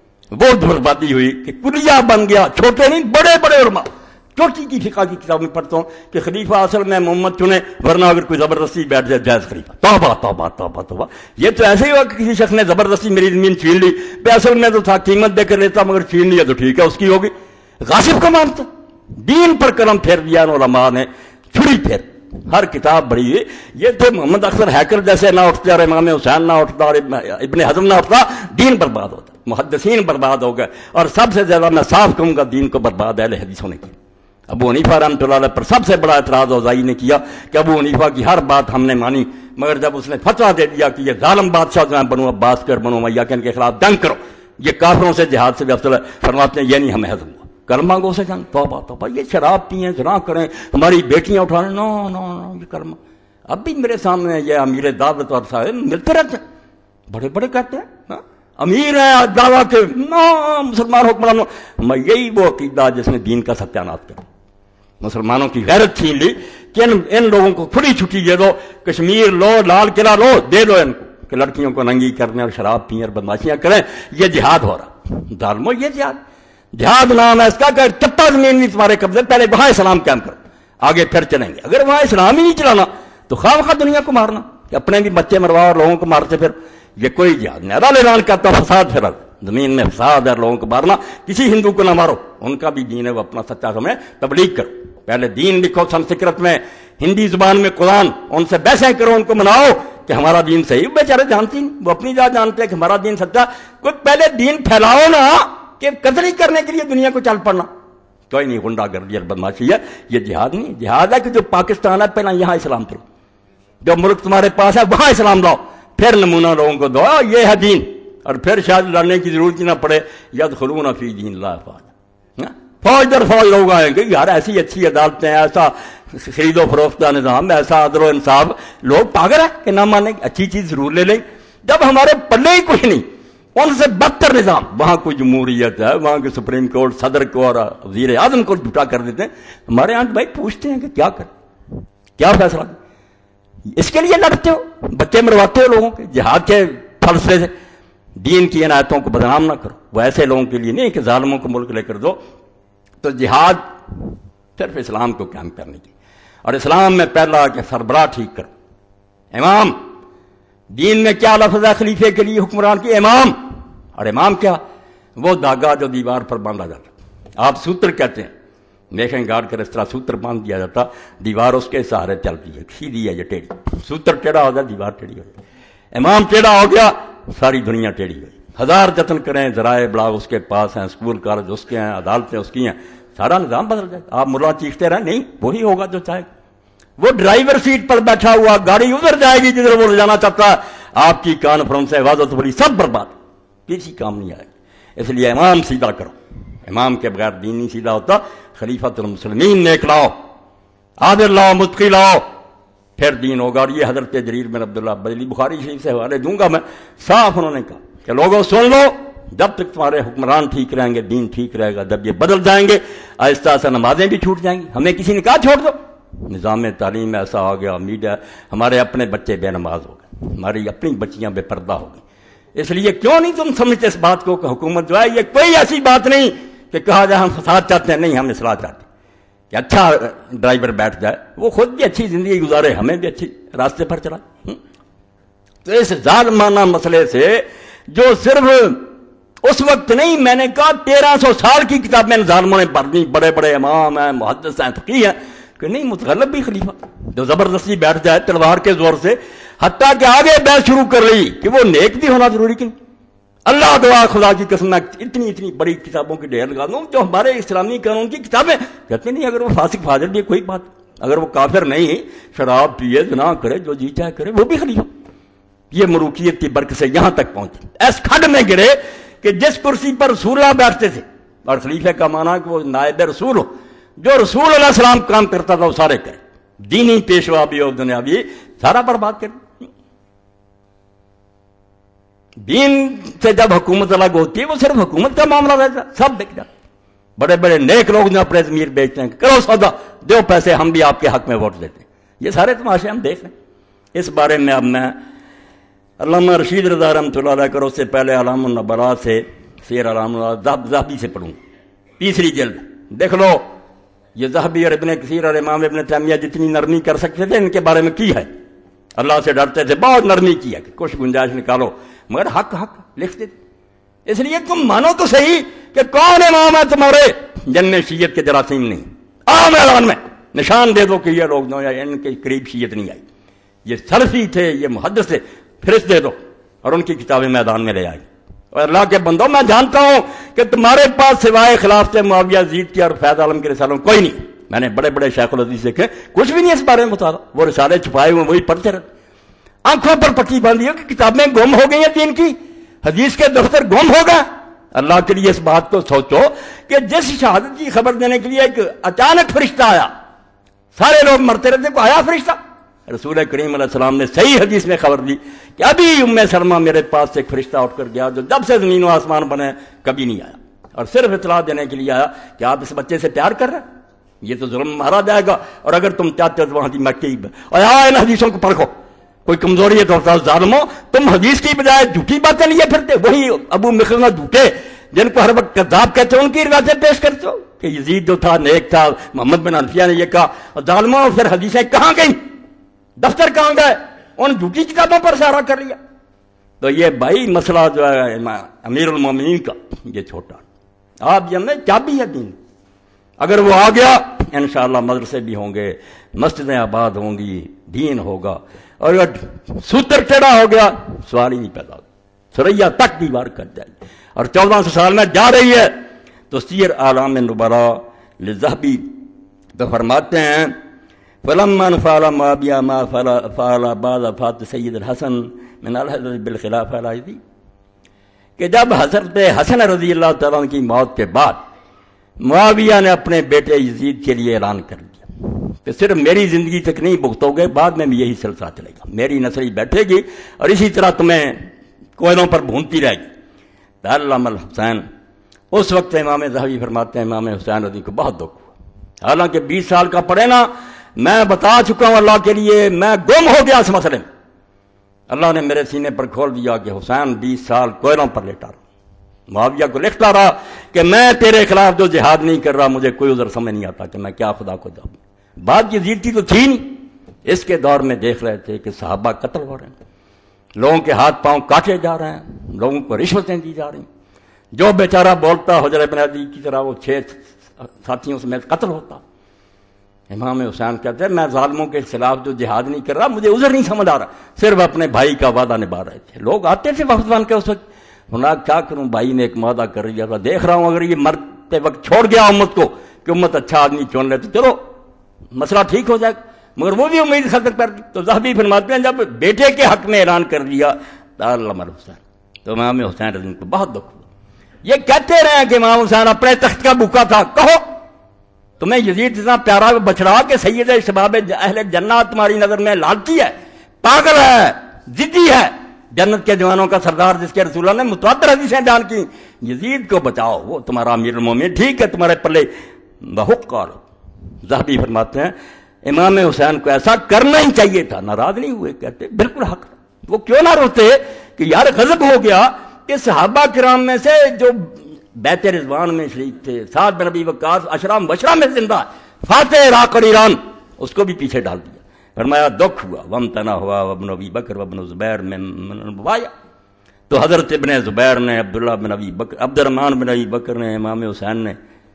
وہ بربادی ہوئی کہ کلیہ بن گیا. چھوٹے نہیں بڑے بڑے علماء، چھوٹی کی فقہ کی کتاب میں پڑھتا ہوں کہ خلیفہ اصل میں محمد چنے، ورنہ اگر کوئی زبردستی بیٹھ جائے جائز خلیفہ. توبہ توبہ توبہ توبہ. یہ تو ایسے ہی ہوا کہ کسی شخص نے زبردستی میری زمین چھین لی، پہ اصل میں تو تھا قیمت دے کر لیتا، مگر چھین لیا تو ٹھیک ہے اس کی ہوگی. غاصب کو مانتا. دین پر قلم پھیر دیا علماء نے، چھری پھیر ہر کتاب بڑھی ہے. یہ تو محمد اکثر ہیکر جیسے نہ اٹھتے اور امام حسین نہ اٹھتا اور ابن حزم نہ اٹھتا، دین برباد ہوتا، محدثین برباد ہو گئے. اور سب سے زیادہ میں صاف کہوں گا دین کو برباد اہل حدیثوں نے کی. ابو حنیفہ رحمۃ اللہ علیہ پر سب سے بڑا اعتراض اوزائی نے کیا کہ ابو حنیفہ کی ہر بات ہم نے مانی، مگر جب اس نے فتویٰ دے دیا کہ یہ ظالم بادشاہ جو ہیں بنو عباس کر بنو امیہ کے ان کے خلاف جنگ کرو، یہ کافروں سے جہاد سے بھی افضل ہے، فرماتے ہیں یہ نہیں ہمیں ہضم ہوا. کرما گو سے جنگ. توبہ توبہ. یہ شراب پئیں، زنا کریں، ہماری بیٹیاں اٹھا لیں، نو نو نو یہ کرما. اب بھی میرے سامنے یہ امیر دعوت اور صاحب ملتے رہتے ہیں، بڑے بڑے کہتے ہیں امیر ہیں دعویٰ کے نو مسلمان حکمرانوں. میں یہی وہ عقیدہ جس نے دین کا ستیانات کیا، مسلمانوں کی غیرت چھین لی کہ ان, ان لوگوں کو کھلی چھٹی دے دو، کشمیر لو، لال قلعہ لو، دے دو ان کو کہ لڑکیوں کو ننگی کرنے اور شراب پئیں اور بدماشیاں کریں. یہ جہاد ہو رہا. ظالمو یہ جہاد جہاد نام ہے اس کا کہ چپا زمین بھی تمہارے قبضے، پہلے وہاں اسلام قائم کرو، آگے پھر چلیں گے. اگر وہاں اسلام ہی نہیں چلانا تو خواہ مخواہ دنیا کو مارنا کہ اپنے بھی بچے مروا اور لوگوں کو مارتے. پھر یہ کوئی جہاد نہیں. ارال اعلان کرتا فساد پھر زمین میں فساد ہے، لوگوں کو مارنا. کسی ہندو کو نہ مارو، ان کا بھی دین ہے، وہ اپنا سچا سمجھے، تبلیغ کرو. پہلے دین لکھو سنسکرت میں، ہندی زبان میں قرآن، ان سے بحثیں کرو، ان کو مناؤ کہ ہمارا دین صحیح. بیچارے جانتی نہیں، وہ اپنی ذات جانتے ہیں کہ ہمارا دین سچا. کوئی پہلے دین پھیلاؤ نا کہ قتل کرنے کے لیے دنیا کو چل پڑنا. کوئی نہیں، غنڈہ گردی اور بدماشی ہے. یہ جہاد نہیں. جہاد ہے کہ جو پاکستان ہے پہلے یہاں اسلام کرو، جو ملک تمہارے پاس ہے وہاں اسلام لاؤ، پھر نمونہ لوگوں کو دو یہ ہے دین. اور پھر شاید لڑنے کی ضرورت ہی نہ پڑے. یدخلون فی دین اللہ افواجا. فوج در فوج لوگ آئیں گے، یار ایسی اچھی عدالتیں، ایسا خرید و فروختہ نظام، ایسا عدل و انصاف. لوگ پاگل ہے کہ نہ مانیں گے، اچھی چیز ضرور لے لیں. جب ہمارے پلے ہی کچھ نہیں، ان سے بدتر نظام، وہاں کوئی جمہوریت ہے، وہاں کے سپریم کورٹ صدر کو اور وزیر اعظم کو جھوٹا کر دیتے ہیں. ہمارے یہاں بھائی پوچھتے ہیں کہ کیا کریں، کیا فیصلہ کریں. اس کے لیے لڑتے ہو، بچے مرواتے ہو لوگوں کے جہاد کے فلسفے سے. دین کی عنایتوں کو بدنام نہ کرو. وہ ایسے لوگوں کے لیے نہیں کہ ظالموں کو ملک لے کر دو. تو جہاد صرف اسلام کو قائم کرنے کی. اور اسلام میں پہلا کہ سربراہ ٹھیک کرو. امام دین میں کیا لفظ ہے خلیفے کے لیے حکمران کی؟ امام. اور امام کیا؟ وہ داغا جو دیوار پر باندھا جاتا. آپ سوتر کہتے ہیں، دیکھیں گاڑ کر اس طرح سوتر باندھ دیا جاتا، دیوار اس کے سہارے چلتی ہے، سیدھی ہے یہ ٹیڑھی. سوتر ٹیڑھا ہو جائے دیوار ٹیڑھی ہو جائے. امام ٹیڑھا ہو گیا ساری دنیا ٹیڑھی ہوئی. ہزار جتن کریں، ذرائع ابلاغ اس کے پاس ہیں، اسکول کالج اس کے ہیں، عدالتیں اس کی ہیں، سارا نظام بدل جائے. آپ ملا چیختے رہیں، نہیں وہی ہوگا جو چاہے گا. وہ ڈرائیور سیٹ پر بیٹھا ہوا، گاڑی ادھر جائے گی جدھر وہ لے جانا چاہتا ہے. آپ کی کانفرنس عبادت بڑی سب برباد، کسی کام نہیں آئے. اس لیے امام سیدھا کرو. امام کے بغیر دین نہیں سیدھا ہوتا. خلیفۃ المسلمین نیک لاؤ، عادل لاؤ، متقی لاؤ، پھر دین ہوگا. اور یہ حضرت جریر بن عبداللہ بجلی بخاری شریف سے حوالے دوں گا میں. صاف انہوں نے کہا کہ لوگوں سن لو، جب تک تمہارے حکمران ٹھیک رہیں گے دین ٹھیک رہے گا. جب یہ بدل جائیں گے آہستہ آہستہ نمازیں بھی چھوٹ جائیں گی. ہمیں کسی نے کہا چھوڑ دو، نظام تعلیم ایسا آ گیا، میڈیا، ہمارے اپنے بچے بے نماز ہو گئے، ہماری اپنی بچیاں بے پردہ ہو گئی. اس لیے کیوں نہیں تم سمجھتے اس بات کو کہ حکومت جو ہے یہ کوئی ایسی بات نہیں کہ کہا جائے ہم فساد چاہتے ہیں. نہیں، ہم اصلاح چاہتے ہیں کہ اچھا ڈرائیور بیٹھ جائے، وہ خود بھی اچھی زندگی گزارے، ہمیں بھی اچھی راستے پر چلائے. تو اس ظالمانہ مسئلے سے جو صرف اس وقت نہیں، میں نے کہا تیرہ سو سال کی کتابیں ظالموں نے پڑھنی، بڑے بڑے امام ہیں، محدث ہیں، فقیہ ہیں، کہ نہیں متغلب بھی خلیفہ جو زبردستی بیٹھ جائے تلوار کے زور سے، حتیٰ کہ آگے بحث شروع کر لی کہ وہ نیک بھی ہونا ضروری کہ نہیں. اللہ دعا خدا کی قسم میں اتنی اتنی بڑی کتابوں کی ڈھیر لگا دوں جو ہمارے اسلامی قانون کی کتابیں کہتے نہیں اگر وہ فاسق فاجر بھی کوئی بات، اگر وہ کافر نہیں، شراب پیے، زنا کرے، جو جی چاہے کرے، وہ بھی خلیفہ. یہ ملوکیت کی برکت سے یہاں تک پہنچے، ایس کھڈ میں گرے کہ جس کرسی پر رسول اللہ بیٹھتے تھے، اور خلیفہ کا معنی کہ وہ نائب رسول ہو، جو رسول علیہ السلام کام کرتا تھا وہ سارے کرے، دینی پیشوا بھی اور دنیاوی سارا برباد کر. دین سے جب حکومت الگ ہوتی ہے وہ صرف حکومت کا معاملہ رہتا، سب بک جاتا. بڑے بڑے نیک لوگ جو اپنے ضمیر بیچتے ہیں، کرو سودا، دو پیسے، ہم بھی آپ کے حق میں ووٹ دیتے ہیں. یہ سارے تماشے ہم دیکھ رہے ہیں. اس بارے میں اب میں علامہ رشید رضا رحمۃ اللہ علیہ کرو سے پہلے علام النبلاء سے، سیر علام ذہبی سے پڑھوں، تیسری جلد. دیکھ لو یہ ذہبی اور ابن کثیر اور امام ابن تیمیہ جتنی نرمی کر سکتے تھے ان کے بارے میں کی ہے. اللہ سے ڈرتے تھے، بہت نرمی کی ہے کہ کچھ گنجائش نکالو، مگر حق حق لکھ دیتے. اس لیے تم مانو تو صحیح کہ کون امام ہے تمہارے جن میں شیعت کے جراثیم نہیں. عام اعلان میں نشان دے دو کہ یہ لوگ جو ان کے قریب شیعت نہیں آئی، یہ سلفی تھے، یہ محدث تھے، فہرست دے دو اور ان کی کتابیں میدان میں لے آئی. اور اللہ کے بندوں میں جانتا ہوں کہ تمہارے پاس سوائے خلافت معاویہ یزید کی اور فیض عالم کے رسالوں کوئی نہیں. میں نے بڑے بڑے شیخ الحدیث دیکھے، کچھ بھی نہیں اس بارے میں بتا رہا. وہ رسالے چھپائے ہوئے وہی پڑھتے رہتے، آنکھوں پر پٹی باندھی ہو کہ کتابیں گم ہو گئی ہیں دین کی، حدیث کے دفتر گم ہو گئے. اللہ کے لیے اس بات کو سوچو کہ جس شہادت کی خبر دینے کے لیے ایک اچانک فرشتہ آیا، سارے لوگ مرتے رہتے، کو آیا فرشتہ. رسول کریم علیہ السلام نے صحیح حدیث میں خبر دی کہ ابھی ام سلمہ میرے پاس سے ایک فرشتہ اٹھ کر گیا جو جب سے زمین و آسمان بنے کبھی نہیں آیا، اور صرف اطلاع دینے کے لیے آیا کہ آپ اس بچے سے پیار کر رہے ہیں، یہ تو ظلم مارا جائے گا، اور اگر تم چاہتے ہو تو وہاں کی مکی اور آ ان حدیثوں کو پرکھو. کوئی کمزوری ہے تو ظالمو، تم حدیث کی بجائے جھوٹی باتیں لیے پھرتے. وہی ابو مخرمہ جھوٹے جن کو ہر وقت کذاب کہتے ہیں، ان کی روایتیں پیش کرتے ہو کہ یزید جو تھا نیک تھا، محمد بن حنفیہ نے یہ کہا. اور ظالموں پھر حدیثیں کہاں گئیں، دفتر کہاں گئے، ان جھوٹی کتابوں پر سہارا کر لیا. تو یہ بھائی مسئلہ جو ہے امیر المومنین کا یہ چھوٹا، آپ جانتے چابی ہے دین. اگر وہ آ گیا انشاءاللہ مدرسے بھی ہوں گے، مسجدیں آباد ہوں گی، دین ہوگا. اور اگر سوتر ٹیڑھا ہو گیا سوال ہی نہیں پیدا ہوگا، سریا تک دیوار کر جائے گی. اور چودہ سو سال میں جا رہی ہے. تو سیر اعلام نبلاء للذہبی تو فرماتے ہیں فلما فعل معاویہ ما فعل بعد وفات سید الحسن من الحضرت بالخلافہ الراشدی، کہ جب حضرت حسن رضی اللہ تعالیٰ عنہ کی موت کے بعد معاویہ نے اپنے بیٹے یزید کے لیے اعلان کر دیا کہ صرف میری زندگی تک نہیں بھگتو گے، بعد میں بھی یہی سلسلہ چلے گا، میری نسل بیٹھے گی اور اسی طرح تمہیں کوئلوں پر بھونتی رہے گی. علامہ الحسین اس وقت امام ذہبی فرماتے ہیں امام حسین رضی کو بہت دکھ ہوا، حالانکہ بیس سال کا پڑھے نا، میں بتا چکا ہوں اللہ کے لیے، میں گم ہو گیا اس مسئلے میں. اللہ نے میرے سینے پر کھول دیا کہ حسین بیس سال کوئلوں پر لیٹا رہا. معاویہ کو لکھتا رہا کہ میں تیرے خلاف جو جہاد نہیں کر رہا، مجھے کوئی عذر سمجھ نہیں آتا کہ میں کیا خدا کو جاؤں. بات یزید کی تو تھی نہیں، اس کے دور میں دیکھ رہے تھے کہ صحابہ قتل ہو رہے ہیں، لوگوں کے ہاتھ پاؤں کاٹے جا رہے ہیں، لوگوں کو رشوتیں دی جا رہی ہیں، جو بیچارہ بولتا حجر بن عدی کی طرح وہ چھ ساتھیوں سمیت قتل ہوتا۔ امام حسین کہتے ہیں میں ظالموں کے خلاف جو جہاد نہیں کر رہا، مجھے عذر نہیں سمجھ آ رہا، صرف اپنے بھائی کا وعدہ نبھا رہے تھے۔ لوگ آتے تھے وفد بن کے اس وقت، ہونا کیا کروں، بھائی نے ایک وعدہ کر لیا تھا، دیکھ رہا ہوں اگر یہ مرتے وقت چھوڑ گیا امت کو کہ امت اچھا آدمی چن لے تو چلو مسئلہ ٹھیک ہو جائے گا، مگر وہ بھی امید ختم کر دی۔ تو ذہبی فرماتے ہیں جب بیٹے کے حق میں اعلان کر دیا علامہ حسین تو امام حسین رضی اللہ عنہ کو بہت دکھ ہوا۔ یہ کہتے رہے کہ امام حسین اپنے تخت کا بھوکا تھا، کہو تمہیں یزید اتنا پیارا بچڑا کہ سید شباب اہل جنت تمہاری نظر میں لالچی ہے، پاگل ہے، ضدی ہے، جنت کے جوانوں کا سردار جس کے رسول اللہ نے متواتر حدیثیں بیان کی، یزید کو بچاؤ، وہ تمہارا امیر المومنین، ٹھیک ہے تمہارے پلے بہت کال۔ ذہبی فرماتے ہیں امام حسین کو ایسا کرنا ہی چاہیے تھا، ناراض نہیں ہوئے، کہتے بالکل حق، وہ کیوں نہ روتے کہ یار غضب ہو گیا کہ صحابہ کرام میں سے جو بیت رضوان میں شریک تھے، سعد بن ابی وقاص عشرہ مبشرہ میں زندہ، فاتح عراق اور ایران، اس کو بھی پیچھے ڈال دیا۔ فرمایا دکھ ہوا، وامتنا ہوا ابن ابی بکر وابن زبیر میں مبایا۔ تو حضرت ابن زبیر نے، عبداللہ بن ابی بکر، عبد الرحمن بن ابی بکر نے، امام حسین نے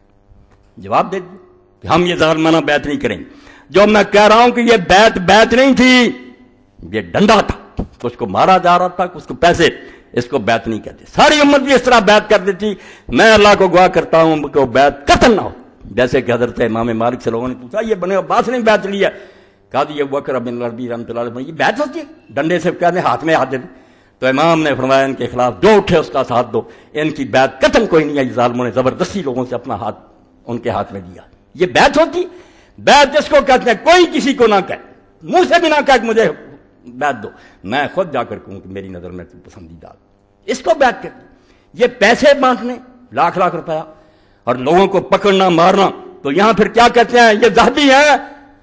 جواب دے دیا کہ ہم یہ ظالمانہ بیعت نہیں کریں گے۔ جو میں کہہ رہا ہوں کہ یہ بیعت بیعت نہیں تھی، یہ ڈنڈا تھا، کچھ کو مارا جا رہا تھا، کچھ کو پیسے، اس کو بیعت نہیں کہتے۔ ساری امت بھی اس طرح بیعت کر دیتی، میں اللہ کو گواہ کرتا ہوں کہ وہ بیعت قتل نہ ہو۔ جیسے کہ حضرت امام مالک سے لوگوں نے پوچھا یہ بنے عباس نے بیعت لی ہے، کہا یہ بکر بن العربی رحمۃ اللہ علیہ، یہ بیعت ہوتی ہے؟ ڈنڈے سے کہتے ہاتھ میں ہاتھ دے دیں۔ تو امام نے فرمایا ان کے خلاف جو اٹھے اس کا ساتھ دو، ان کی بیعت قتل کوئی نہیں ہے، ظالموں نے زبردستی لوگوں سے اپنا ہاتھ ان کے ہاتھ میں دیا۔ یہ بیعت ہوتی؟ بیعت جس کو کہتے ہیں کوئی کسی کو نہ کہے، منہ سے بھی نہ کہے کہ مجھے بیعت دو، میں خود جا کر کہوں کہ میری نظر میں تو پسندیدہ، اس کو بیعت کہتے ہیں۔ یہ پیسے بانٹنے لاکھ لاکھ روپیہ اور لوگوں کو پکڑنا مارنا، تو یہاں پھر کیا کہتے ہیں، یہ ذہبی ہیں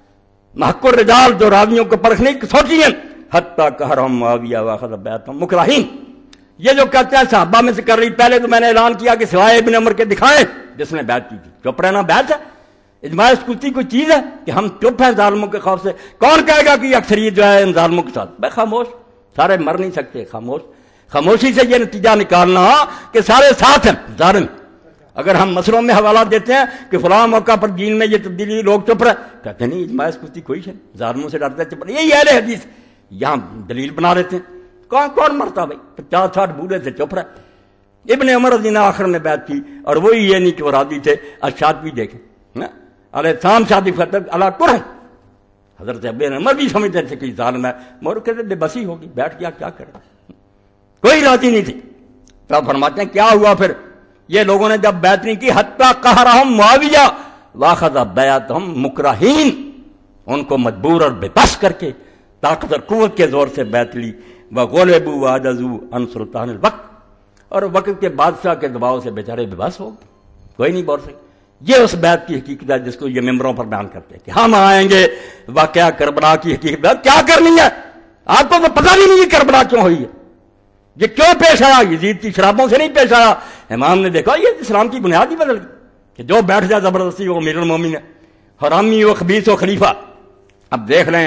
محق الرجال جو راویوں کو پرکھنے کی سوچی ہیں، حتیٰ کہرہم معاویہ واخذ بیعتہم مکرہین، یہ جو کہتے ہیں صحابہ میں سے کر رہی، پہلے تو میں نے اعلان کیا کہ سوائے ابن عمر کے دکھائیں جس نے بیعت کی تھی، چپ رہنا بیعت ہے؟ اجماع سکوتی کوئی چیز ہے کہ ہم چپ ہیں ظالموں کے خوف سے؟ کون کہے گا کہ یہ اکثریت جو ہے ان ظالموں کے ساتھ؟ بے خاموش، سارے مر نہیں سکتے، خاموش۔ خاموشی سے یہ نتیجہ نکالنا کہ سارے ساتھ ہیں ظالم۔ اگر ہم مسئلوں میں حوالہ دیتے ہیں کہ فلاں موقع پر دین میں یہ تبدیلی، لوگ چپ رہے، کہتے نہیں اجماع سکوتی کوئی ہے، ظالموں سے ڈرتے چپ رہے، یہی اہل حدیث یہاں دلیل بنا لیتے ہیں۔ کون کون مرتا بھائی، پچاس ساٹھ بوڑھے سے چپ رہے۔ ابن عمر رضی اللہ آخر میں بیعت کی، اور وہی یہ نہیں کہ وہ راضی تھے، ارشاد بھی دیکھیں علیہ السلام شادی فتح اللہ قرآن، حضرت ابن عمر بھی سمجھتے تھے کہ ظالم ہے، مگر کہتے بے بسی ہوگی، بیٹھ گیا کیا کرے، کوئی راضی نہیں تھی۔ تو آپ فرماتے ہیں کیا ہوا پھر، یہ لوگوں نے جب بیعت نہیں کی، حتیٰ قہرہم معاویہ واخذ بیعتہم مکرہین، ان کو مجبور اور بے بس کر کے طاقت اور قوت کے زور سے بیعت لی، وغلبوا وعجزوا عن سلطان الوقت، اور وقت کے بادشاہ کے دباؤ سے بیچارے بے بس ہو گئے، کوئی نہیں بول سکے۔ یہ اس بیعت کی حقیقت ہے جس کو یہ ممبروں پر بیان کرتے ہیں کہ ہم آئیں گے، واقعہ کربلا کی حقیقت کیا کرنی ہے، آپ کو تو پتہ بھی نہیں یہ کربلا کیوں ہوئی ہے، یہ کیوں پیش آیا، یزید کی شرابوں سے نہیں پیش آیا۔ امام نے دیکھا یہ اسلام کی بنیاد ہی بدل گئی کہ جو بیٹھ جائے زبردستی وہ امیر المومنین ہے، حرامی و خبیث و خلیفہ۔ اب دیکھ لیں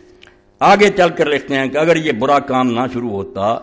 آگے چل کر لکھتے ہیں کہ اگر یہ برا کام نہ شروع ہوتا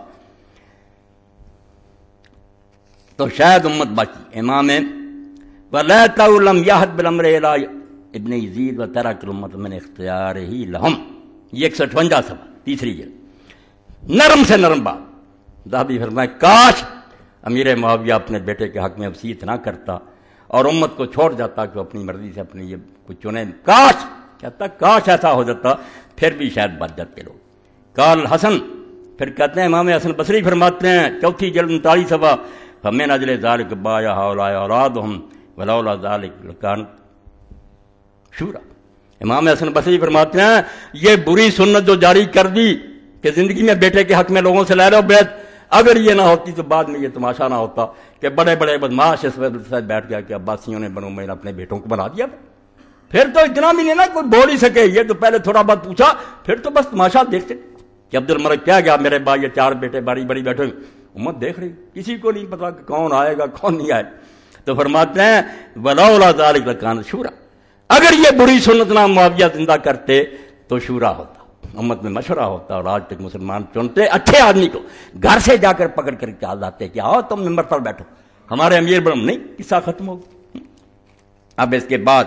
تو شاید امت بچی۔ امام وَلَيْتَهُ لَمْ يَهْدْ بِالْأَمْرِ إِلَىٰ ابن یزید وَتَرَكَ الْأُمَّةَ مِنْ اخْتِيَارِهِ لَهُمْ، یہ ایک سو اٹھوجا صفحہ تیسری جلد، نرم سے نرم بات۔ ذہبی فرمائے کاش امیر معاویہ اپنے بیٹے کے حق میں وصیت نہ کرتا اور امت کو چھوڑ جاتا کہ وہ اپنی مرضی سے اپنی یہ کچھ چنے، کاش کہتا کاش ایسا ہو جاتا، پھر بھی شاید بچ جاتے لوگ۔ قال حسن، پھر کہتے ہیں امام حسن بصری فرماتے ہیں چوتھی جلد انتالیس صفحہ، فَمِنْ أَجْلِ ذَلِكَ بَايَعَ هَؤُلَاءِ أَوْلَادُهُمْ وَلَوْلَا ذَلِكَ لَكَانَتْ شُورَىٰ۔ امام حسن بصری فرماتے ہیں یہ بری سنت جو جاری کر دی کہ زندگی میں بیٹے کے حق میں لوگوں سے لے لو بیعت، اگر یہ نہ ہوتی تو بعد میں یہ تماشا نہ ہوتا کہ بڑے بڑے بدماش اس وقت بیٹھ گیا کہ عباسیوں نے بنو امیہ اپنے بیٹوں کو بنا دیا، پھر تو اتنا بھی نہیں نا کوئی بول ہی سکے، یہ تو پہلے تھوڑا بہت پوچھا، پھر تو بس تماشا دیکھتے کہ عبد الملک کیا گیا میرے بھائی یہ چار بیٹے باری باری بیٹھے، امت دیکھ رہی، کسی کو نہیں پتا کہ کون آئے گا کون نہیں آئے۔ تو فرماتے ہیں وَلَوْلَا ذَلِكَ لَكَانَتْ شُورَىٰ، اگر یہ بری سنت نہ معاویہ زندہ کرتے تو شورا ہوتا، امت میں مشورہ ہوتا، اور آج تک مسلمان چنتے اچھے آدمی کو گھر سے جا کر پکڑ کر کے آتے کہ آؤ تم ممبر پر بیٹھو، ہمارے امیر بڑم نہیں، قصہ ختم ہو گیا۔ اب اس کے بعد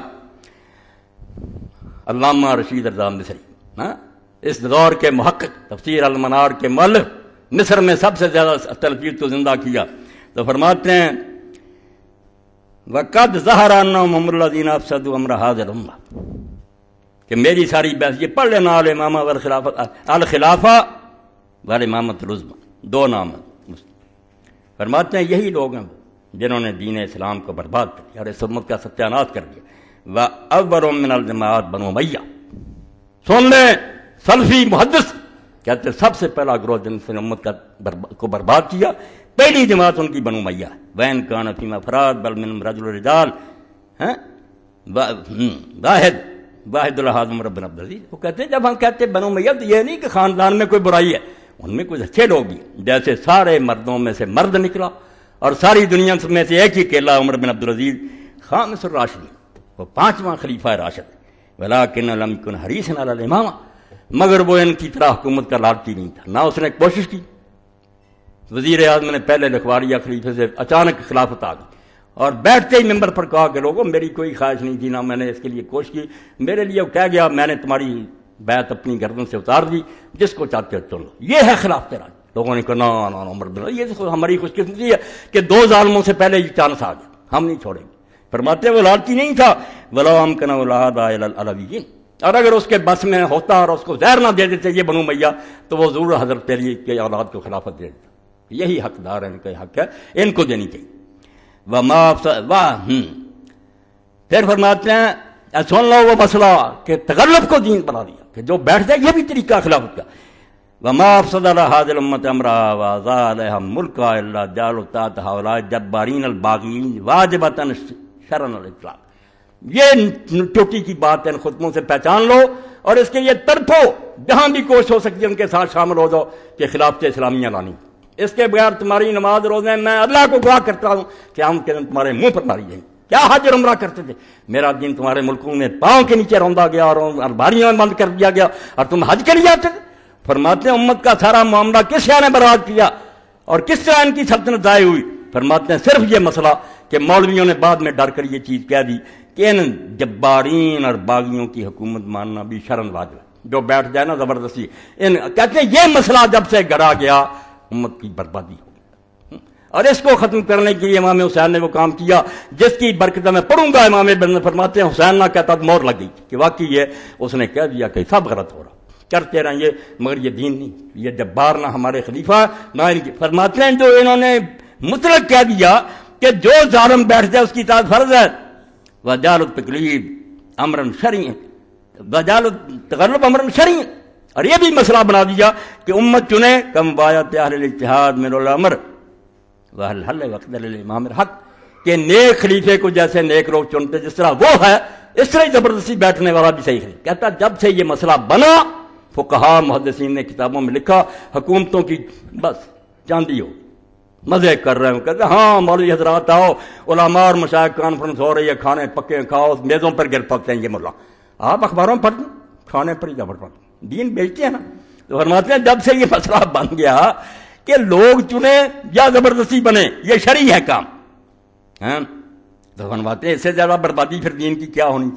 علامہ رشید رضا مصری، ہاں اس دور کے محقق، تفسیر المنار کے مؤلف، مصر میں سب سے زیادہ تلفیق کو زندہ کیا، تو فرماتے ہیں وَقَدْ ظَهَرَ أَنَّهُمْ هُمُ الَّذِينَ أَفْسَدُوا أَمْرَ هَذِهِ الْأُمَّةِ کہ میری ساری بحث یہ پڑھ لینا الامامہ والخلافہ والامامۃ العظمیٰ، دو نام ہیں۔ فرماتے ہیں یہی لوگ ہیں جنہوں نے دین اسلام کو برباد کر دیا اور اس امت کا ستیاناش کر دیا۔ وَأَوَّلُ مِنَ الْجَمَاعَاتِ بنو امیہ، سن لیں سلفی محدث کہتے سب سے پہلا گروہ جن سے امت کا کو برباد کیا، پہلی جماعت ان کی بنو امیہ، وَإِنْ كَانَ فِيمَا أَفْرَادٌ بَلْ مِنْهُمْ رَجُلٌ رِجَالٌ واحد واحد الحاد عمر بن عبد العزیز۔ وہ کہتے ہیں جب ہم کہتے ہیں بنو امیہ تو یہ نہیں کہ خاندان میں کوئی برائی ہے، ان میں کچھ اچھے لوگ بھی، جیسے سارے مردوں میں سے مرد نکلا اور ساری دنیا میں سے ایک ہی اکیلا عمر بن عبد العزیز خامس الراشدین، وہ پانچواں خلیفہ راشد، ولیکن لم یکن حریصا علی الامامہ، مگر وہ ان کی طرح حکومت کا لالچی نہیں تھا، نہ اس نے کوشش کی۔ وزیر اعظم نے پہلے لکھوا لیا خلیفے سے، اچانک خلافت آ گئی اور بیٹھتے ہی ممبر پر کہا کہ لوگوں میری کوئی خواہش نہیں تھی، نہ میں نے اس کے لیے کوشش کی، میرے لیے وہ کہہ گیا میں نے تمہاری بیعت اپنی گردن سے اتار دی، جس کو چاہتے ہو چن لو، یہ ہے خلافت راج۔ لوگوں نے کہا نا نا عمر بن یہ تو ہماری خوش قسمتی ہے کہ دو ظالموں سے پہلے یہ چانس آ گیا، ہم نہیں چھوڑیں گے۔ فرماتے وہ لالچی نہیں تھا، وَلَوْ أَمْكَنَهُ لَهَدَا إِلَى الْعَلَوِيِّينَ، اور اگر اس کے بس میں ہوتا اور اس کو زہر نہ دے دیتے یہ بنو امیہ تو وہ ضرور حضرت علی کے اولاد کو خلافت دے دیتا۔ یہی حقدار ہے، ان کا حق ہے، ان کو دینی چاہیے۔ وما پھر فرماتے ہیں سن لو وہ مسئلہ کہ تغلب کو دین بنا دیا کہ جو بیٹھ جائے، یہ بھی طریقہ خلافت کا۔ وما افسد هذه الامه امرها وزادها ملكا الا جعلوا تحت هؤلاء الجبارين الباغين واجبة شرعا الاطلاق۔ یہ ٹوٹی کی بات ہے، ان خطبوں سے پہچان لو اور اس کے یہ تڑپو، جہاں بھی کوشش ہو سکتی ہے ان کے ساتھ شامل ہو جاؤ کہ خلافت اسلامیہ لانی، اس کے بغیر تمہاری نماز روزے میں اللہ کو گواہ کرتا ہوں کہ ہم کے دن تمہارے منہ پر ماری جائیں۔ کیا حج اور عمرہ کرتے تھے؟ میرا دین تمہارے ملکوں میں پاؤں کے نیچے روندا گیا اور الباریوں میں بند کر دیا گیا اور تم حج کے لیے آتے تھے۔ فرماتے ہیں امت کا سارا معاملہ کس شاہ نے برباد کیا اور کس طرح ان کی سلطنت ضائع ہوئی؟ فرماتے ہیں صرف یہ مسئلہ کہ مولویوں نے بعد میں ڈر کر یہ چیز کہہ دی کہ ان جبارین اور باغیوں کی حکومت ماننا بھی شرن واجب ہے، جو بیٹھ جائے نا زبردستی۔ ان کہتے ہیں یہ مسئلہ جب سے گڑا گیا امت کی بربادی ہو گئی، اور اس کو ختم کرنے کے لیے امام حسین نے وہ کام کیا جس کی برکت میں پڑھوں گا۔ امام ابن فرماتے ہیں حسین نہ کہتا تو مور لگ گئی کہ واقعی یہ اس نے کہہ دیا کہ سب غلط ہو رہا، کرتے رہیں یہ، مگر یہ دین نہیں، یہ جبار نہ ہمارے خلیفہ نہ ان کی۔ فرماتے ہیں جو انہوں نے مطلق کہہ دیا کہ جو ظالم بیٹھ جائے اس کی اطاعت فرض ہے، وجعل التقلید امرا شرعی، وجعل التغلب امرا شرعی، اور یہ بھی مسئلہ بنا دیا کہ امت چنے کم بایت اہل الاجتہاد من الامر واہل الحل وقت الامام الحق، کہ نیک خلیفے کو جیسے نیک لوگ چنتے جس طرح وہ ہے اس طرح زبردستی بیٹھنے والا بھی صحیح ہے۔ کہتا جب سے یہ مسئلہ بنا فقہا محدثین نے کتابوں میں لکھا حکومتوں کی بس چاندی ہو، مزے کر رہے ہوں، کہتے ہاں مولوی حضرات آؤ، علماء اور مشائخ کانفرنس ہو رہی ہے، کھانے پکے کھاؤ، میزوں پر گر پکتے ہیں یہ ملا، آپ اخباروں پڑھ دیں، کھانے پر ہی جبر پڑھتے دین بیچتے ہیں نا۔ تو فرماتے ہیں جب سے یہ مسئلہ بن گیا کہ لوگ چنے یا زبردستی بنے، یہ شرعی ہے کام، ہاں تو فرماتے ہیں اس سے زیادہ بربادی پھر دین کی کیا ہونی۔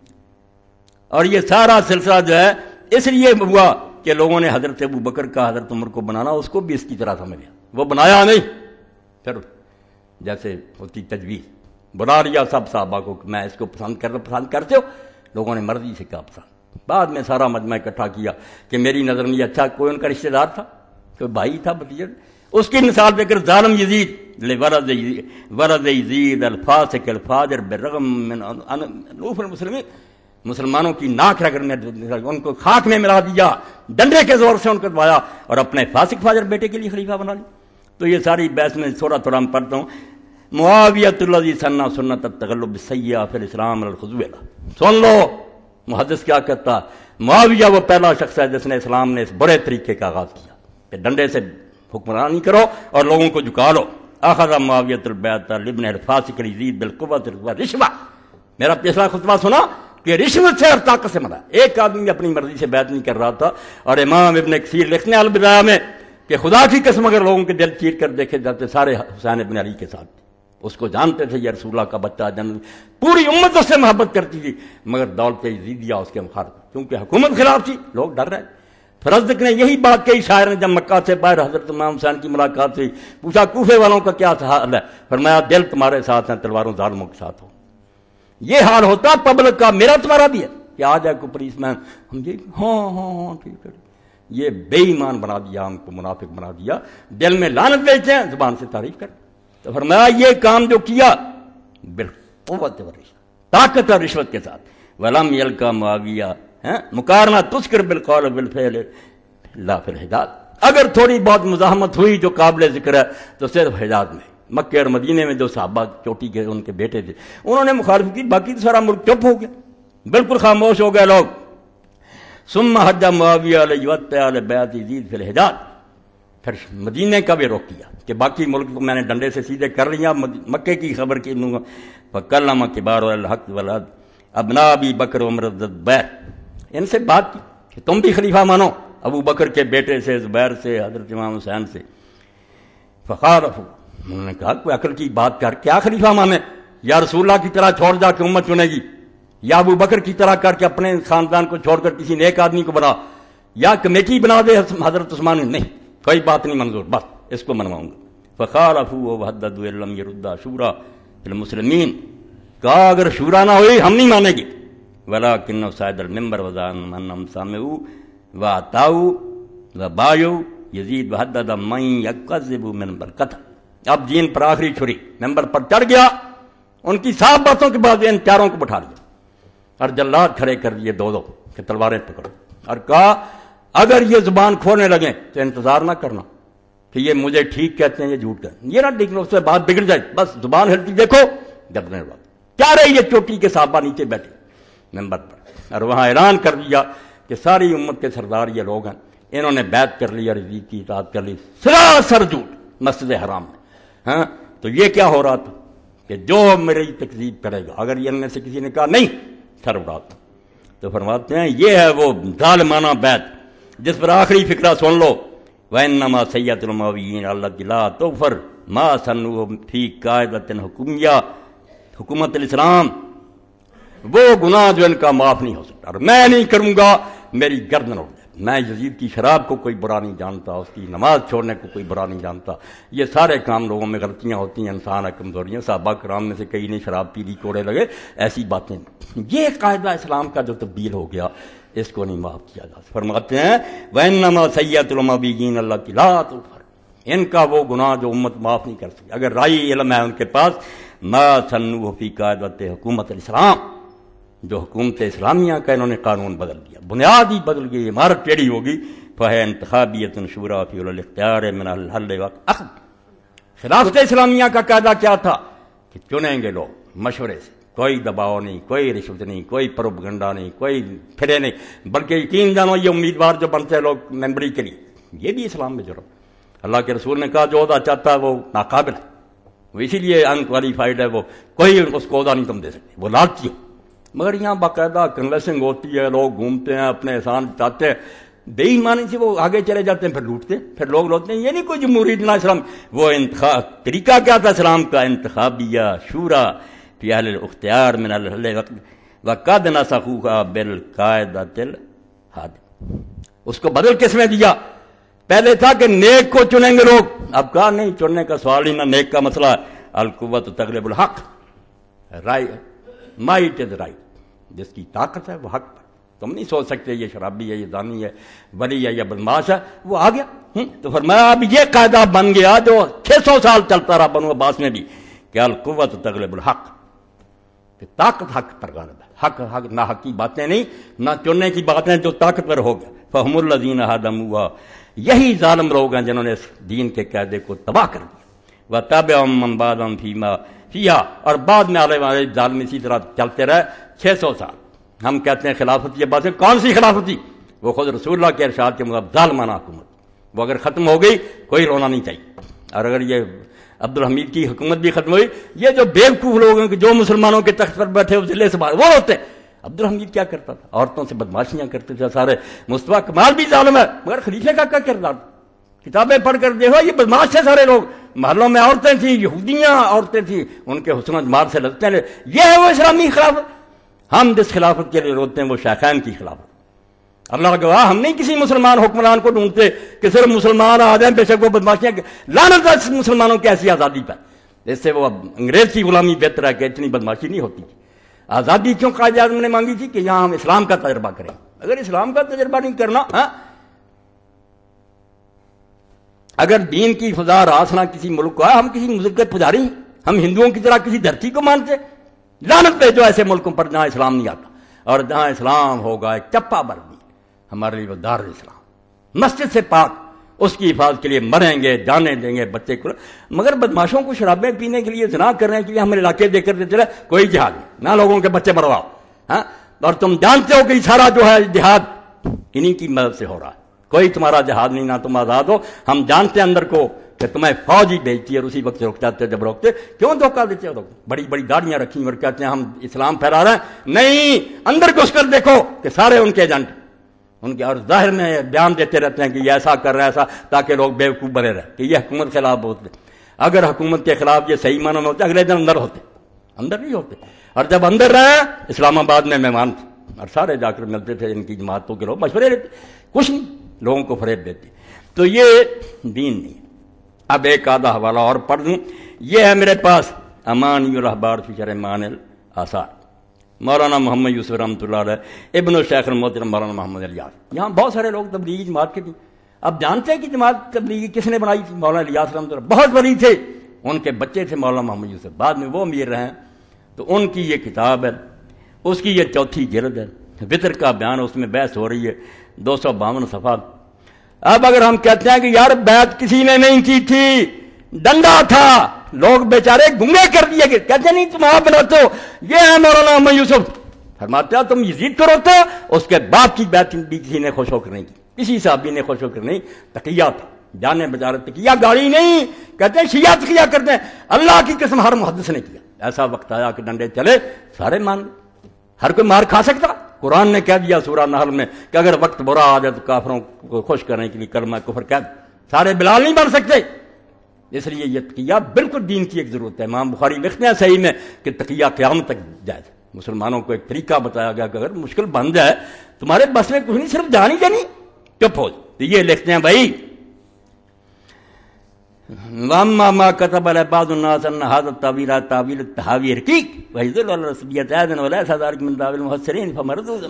اور یہ سارا سلسلہ جو ہے اس لیے ہوا کہ لوگوں نے حضرت ابو بکر کا حضرت عمر کو بنانا اس کو بھی اس کی طرح سمجھ لیا، وہ بنایا نہیں، پھر جیسے ہوتی تجویز بنا لیا سب صحابہ کو کہ میں اس کو پسند کر پسند کرتے ہو، لوگوں نے مرضی سے کہا پسند، بعد میں سارا مجمع اکٹھا کیا کہ میری نظر میں اچھا کوئی ان کا رشتہ دار تھا، کوئی بھائی تھا بھتیجا، اس کی مثال دے کر ظالم یزید لورد ورد یزید الفاسق الفاجر بالرغم من انوف المسلمین، مسلمانوں کی ناک رگڑنے ان کو خاک میں ملا دیا، ڈنڈے کے زور سے ان کو دبایا اور اپنے فاسق فاجر بیٹے کے لیے خلیفہ بنا لیا۔ تو یہ ساری بحث میں تھوڑا تھوڑا میں پڑھتا ہوں۔ معاویۃ الذی سن سنت التغلب بالسیئۃ فی الاسلام الخضوع، سن لو محدث کیا کہتا، معاویہ وہ پہلا شخص ہے جس نے اسلام نے اس برے طریقے کا آغاز کیا کہ ڈنڈے سے حکمرانی کرو اور لوگوں کو جھکا لو۔ اخذ معاویۃ البیعۃ لابن الفاسق یزید بالقوۃ والرشوہ، میرا پچھلا خطبہ سنا، کہ رشوت سے اور طاقت سے مرا. ایک آدمی اپنی مرضی سے بیعت نہیں کر رہا تھا. اور امام ابن کثیر لکھنے البدایہ میں کہ خدا کی قسم اگر لوگوں کے دل چیر کر دیکھے جاتے سارے حسین ابن علی کے ساتھ. اس کو جانتے تھے یہ رسول اللہ کا بچہ جن پوری امت اس سے محبت کرتی تھی, مگر دولت یزیدیہ اس کے مخالف, کیونکہ حکومت خلاف تھی, لوگ ڈر رہے. فرزدق نے یہی بات کہی شاعر نے جب مکہ سے باہر حضرت امام حسین کی ملاقات ہوئی. پوچھا کوفے والوں کا کیا حال ہے؟ فرمایا دل تمہارے ساتھ ہیں, تلواروں ظالموں کے ساتھ ہو. یہ حال ہوتا پبلک کا, میرا تمہارا بھی ہے کہ آ جائے کوئی پولیس مین ہم جی ہاں ہاں ہاں ٹھیک ہے. یہ بے ایمان بنا دیا, ہم کو منافق بنا دیا, دل میں لعنت بیچتے ہیں, زبان سے تعریف کر. تو فرمایا یہ کام جو کیا بالقوت و رشوت, طاقت اور رشوت کے ساتھ. ولم یلقا معاویہ مقارنہ تذکر بالقول بالفعل لا فی الحجاز. اگر تھوڑی بہت مزاحمت ہوئی جو قابل ذکر ہے تو صرف حجاز میں. مکہ اور مدینے میں جو صحابہ چوٹی کے ان کے بیٹے تھے انہوں نے مخالفت کی, باقی تو سارا ملک چپ ہو گیا, بالکل خاموش ہو گئے لوگ. ثم حج معاویہ علیہ بیعت یزید فی الحجاز. پھر مدینے کا بھی رخ کیا کہ باقی ملک کو میں نے ڈنڈے سے سیدھے کر لیا, مکے کی خبر کی دوں گا. فکلم کبار الحق ولاد ابنا ابی بکر عمر الزبیر, ان سے بات کی کہ تم بھی خلیفہ مانو ابو بکر کے بیٹے سے, زبیر سے, حضرت امام حسین سے. فخالفوا, انہوں نے کہا کوئی عقل کی بات کر, کیا خلیفہ مانے؟ یا رسول اللہ کی طرح چھوڑ جا کے امت چنے گی, یا ابو بکر کی طرح کر کے اپنے خاندان کو چھوڑ کر کسی نیک آدمی کو بنا, یا کمیٹی بنا دے حضرت عثمان. نہیں, کوئی بات نہیں منظور, بس اس کو منواؤں گا. فخالفوا وحددوا لم يرد شورى المسلمین, کہا اگر شورا نہ ہوئی ہم نہیں مانیں گے. ولكن صعد المنبر وزعم انهم سمعوا واطاعوا وبايعوا یزید وحدد من يكذب من برکت. اب دین پر آخری چھری ممبر پر چڑھ گیا, ان کی صاف باتوں کے بعد ان چاروں کو بٹھا لیا اور جلاد کھڑے کر دیے دو دو کہ تلواریں پکڑو, اور کہا اگر یہ زبان کھولنے لگیں تو انتظار نہ کرنا کہ یہ مجھے ٹھیک کہتے ہیں یہ جھوٹ کہتے ہیں, یہ نہ دیکھنا اس سے بات بگڑ جائے, بس زبان ہلتی دیکھو گردنے بات. کیا رہی یہ چوٹی کے صحابہ نیچے بیٹھے ممبر پر, اور وہاں اعلان کر دیا کہ ساری امت کے سردار یہ لوگ ہیں, انہوں نے بیعت کر لی اور یزید کی اطاعت کر لی, سراسر جھوٹ مسجد حرام میں. ہاں تو یہ کیا ہو رہا تھا کہ جو میری تکذیب کرے گا, اگر یہ ان میں سے کسی نے کہا نہیں سر اڑاتا. تو فرماتے ہیں یہ ہے وہ ظالمانہ بیعت جس پر آخری فکرہ سن لو. وَإِنَّمَا سَيَّةُ الْمَوِيِّينَ الَّتِي لَا تُغْفَرُ مَا سَنُّوا فِي قَاعِدَةٍ حُکُومِیَّہ, حکومت الاسلام وہ گناہ جو ان کا معاف نہیں ہو سکتا, اور میں نہیں کروں گا, میری گردن اڑ جائے. میں یزید کی شراب کو کوئی برا نہیں جانتا, اس کی نماز چھوڑنے کو کوئی برا نہیں جانتا, یہ سارے کام لوگوں میں غلطیاں ہوتی ہیں, انسان ہے, کمزوریاں. صحابہ کرام میں سے کئی نے شراب پی لی, کوڑے لگے, ایسی باتیں. یہ قاعدہ اسلام کا جو تبدیل ہو گیا اس کو نہیں معاف کیا جا سکتا. فرماتے ہیں وَإِنَّمَا سَيَّةُ الْمَوِيِّينَ الَّتِي لَا تُغْفَرُ, ان کا وہ گناہ جو امت معاف نہیں کر سکتی. اگر رائی علم ہے ان کے پاس, مَا سَنُّوا فِي قَاعِدَةِ حکومت الاسلام, جو حکومت اسلامیہ کا انہوں نے قانون بدل دیا, بنیاد ہی بدل گئی, عمارت ٹیڑھی ہوگی. فَهِيَ انتخابیۃ شورا فی الاختیار من الحل والاخذ. خلافت اسلامیہ کا قاعدہ کیا تھا کہ چنیں گے لوگ مشورے سے, کوئی دباؤ نہیں, کوئی رشوت نہیں, کوئی پروپگنڈا نہیں, کوئی پھرے نہیں, بلکہ یقین جانو یہ امیدوار جو بنتے ہیں لوگ ممبری کے لیے, یہ بھی اسلام میں جرم. اللہ کے رسول نے کہا جو عہدہ چاہتا ہے وہ ناقابل ہے, وہ اسی لیے انکوالیفائڈ ہے, وہ کوئی اس کو عہدہ نہیں تم دے سکتے, وہ لالچی. مگر یہاں باقاعدہ کنوینسنگ ہوتی ہے, لوگ گھومتے ہیں, اپنے احسان چاہتے ہیں, بے ایمانی سے وہ آگے چلے جاتے ہیں, پھر لوٹتے ہیں, پھر لوگ لوٹتے ہیں. یہ نہیں کوئی جمہوریت نہ اسلام, وہ انتخاب طریقہ کیا تھا اسلام کا, انتخابیہ شورا فی اہل الاختیار من الحل وقد نسخوها بالقاعدۃ الحادث. اس کو بدل کس نے دیا؟ پہلے تھا کہ نیک کو چنیں گے لوگ, اب کہا نہیں, چننے کا سوال ہی نہ, نیک کا مسئلہ ہے. القوت تغلب الحق, رائٹ مائٹ از رائٹ, جس کی طاقت ہے وہ حق پر. تم نہیں سوچ سکتے یہ شرابی ہے, یہ دانی ہے, ولی ہے یا بدماش ہے, وہ آ گیا. تو فرمایا اب یہ قاعدہ بن گیا جو چھ سو سال چلتا رہا بنو عباس میں بھی, کہ القوت تغلب الحق, کہ طاقت حق پر غالب ہے. حق حق نہ حق کی باتیں نہیں, نہ چننے کی باتیں, جو طاقت پر ہو گیا. فہم الذین ہدموا, یہی ظالم لوگ ہیں جنہوں نے اس دین کے قاعدے کو تباہ کر دیا. وتبعهم من بعدهم فیما فیہا, اور بعد میں آنے والے ظالم اسی طرح چلتے رہے چھ سو سال. ہم کہتے ہیں خلافت, یہ باتیں کون سی خلافت تھی؟ وہ خود رسول اللہ کے ارشاد کے مطابق ظالمانہ حکومت, وہ اگر ختم ہو گئی کوئی رونا نہیں چاہیے. اور اگر یہ عبد الحمید کی حکومت بھی ختم ہوئی, یہ جو بیوقوف لوگ ہیں کہ جو مسلمانوں کے تخت پر بیٹھے وہ ضلع سے باہر, وہ ہوتے ہیں. عبد الحمید کیا کرتا تھا؟ عورتوں سے بدماشیاں کرتے تھے سارے. مصطفیٰ کمال بھی ظالم ہے مگر خلیفے کا کیا کردار؟ کتابیں پڑھ کر دیکھو یہ بدماش تھے سارے لوگ. محلوں میں عورتیں تھیں, یہودیاں عورتیں تھیں, ان کے حسن و جمال سے لگتے ہیں. یہ ہے وہ اسلامی خلافت. ہم جس خلافت کے لیے روتے ہیں وہ شیخین کی خلافت. اللہ گواہ ہم نہیں کسی مسلمان حکمران کو ڈھونڈتے کہ صرف مسلمان آ جائیں, بے شک وہ بدماشیاں. لعنت ہے مسلمانوں کی ایسی آزادی پر. اس سے وہ انگریز کی غلامی بہتر ہے کہ اتنی بدماشی نہیں ہوتی. آزادی کیوں قائد اعظم نے مانگی تھی؟ کہ یہاں ہم اسلام کا تجربہ کریں. اگر اسلام کا تجربہ نہیں کرنا, ہاں اگر دین کی فضا راسنا کسی ملک کو ہے, ہم کسی ملک کے پجاری ہیں, ہم ہندوؤں کی طرح کسی دھرتی کو مانتے. لعنت پہ جو ایسے ملکوں پر جہاں اسلام نہیں آتا, اور جہاں اسلام ہوگا ایک چپا بر بھی ہمارے لیے وہ دار الاسلام, مسجد سے پاک, اس کی حفاظت کے لیے مریں گے, جانے دیں گے بچے کو. مگر بدماشوں کو شرابیں پینے کے لیے, زنا کرنے کے لیے ہم علاقے دے کر دے چلے, کوئی جہاد نہیں, نہ لوگوں کے بچے مرواؤ. ہاں, اور تم جانتے ہو کہ یہ سارا جو ہے جہاد انہی کی مدد سے ہو رہا ہے. کوئی تمہارا جہاد نہیں, نہ تم آزاد ہو. ہم جانتے ہیں اندر کو کہ تمہیں فوج ہی بھیجتی ہے, اور اسی وقت رک جاتے. جب روکتے کیوں دھوکہ دیتے ہو؟ بڑی بڑی داڑیاں رکھی اور کہتے ہیں ہم اسلام پھیلا رہے ہیں. نہیں, اندر گھس کر دیکھو کہ سارے ان کے ایجنٹ ان کے, اور ظاہر میں بیان دیتے رہتے ہیں کہ یہ ایسا کر رہے ہیں ایسا, تاکہ لوگ بیوقوف بنے رہے کہ یہ حکومت کے خلاف ہوتے. اگر حکومت کے خلاف یہ صحیح معنوں میں ہوتے, اگلے دن اندر ہوتے, اندر نہیں ہوتے. اور جب اندر رہے, اسلام آباد میں مہمان تھے, اور سارے جا کر ملتے تھے ان کی جماعتوں کے لوگ, مشورے لیتے, کچھ نہیں, لوگوں کو فریب دیتے. تو یہ دین نہیں. اب ایک آدھا حوالہ اور پڑھ دوں. یہ ہے میرے پاس امانی الاحبار فی شرح معانی الاثار, مولانا محمد یوسف رحمۃ اللہ علیہ, ابن الشیخ المحترم مولانا محمد الیاس. یہاں بہت سارے لوگ تبلیغی جماعت کے تھے. اب جانتے ہیں کہ جماعت تبلیغی کس نے بنائی تھی؟ مولانا الیاس رحمۃ اللہ, بہت بڑی تھے. ان کے بچے تھے مولانا محمد یوسف, بعد میں وہ امیر رہے. تو ان کی یہ کتاب ہے, اس کی یہ چوتھی جلد ہے, وطر کا بیان, اس میں بحث ہو رہی ہے, دو سو باون صفحہ. اب اگر ہم کہتے ہیں کہ یار بیعت کسی نے نہیں کی تھی, ڈنڈا تھا, لوگ بیچارے گنگے کر دیے گئے, کہتے نہیں تم آپ بناتے ہو. یہ ہے مولانا محمد یوسف, فرماتے ہیں تم یزید کو روتے ہو, اس کے باپ کی بیعت بھی کسی نے خوش ہو کر نہیں کی, کسی صحابی نے خوش ہو کر نہیں. تقیہ تھا, جانے بچارے تقیہ گاڑی نہیں, کہتے ہیں شیعہ تقیہ کرتے ہیں. اللہ کی قسم ہر محدث نے کیا. ایسا وقت آیا کہ ڈنڈے چلے, سارے مان, ہر کوئی مار کھا سکتا. قرآن نے کہہ دیا سورہ نحل میں کہ اگر وقت برا آ جائے تو کافروں کو خوش کرنے کے لیے کلمہ کفر کہہ دو. سارے بلال نہیں بن سکتے. اس لیے یہ تقیہ بالکل دین کی ایک ضرورت ہے. امام بخاری لکھتے ہیں صحیح میں کہ تقیہ قیامت تک جائز. مسلمانوں کو ایک طریقہ بتایا گیا کہ اگر مشکل بن جائے تمہارے بس میں کچھ نہیں, صرف جان ہی دینی, چپ ہو. تو یہ لکھتے ہیں بھائی, واما ما كتب على بعض الناس ان هذا التاويل تاويل التهاوي رقيق ويدل على رسمية اذن ولا ذلك من تاويل المفسرين فمردود.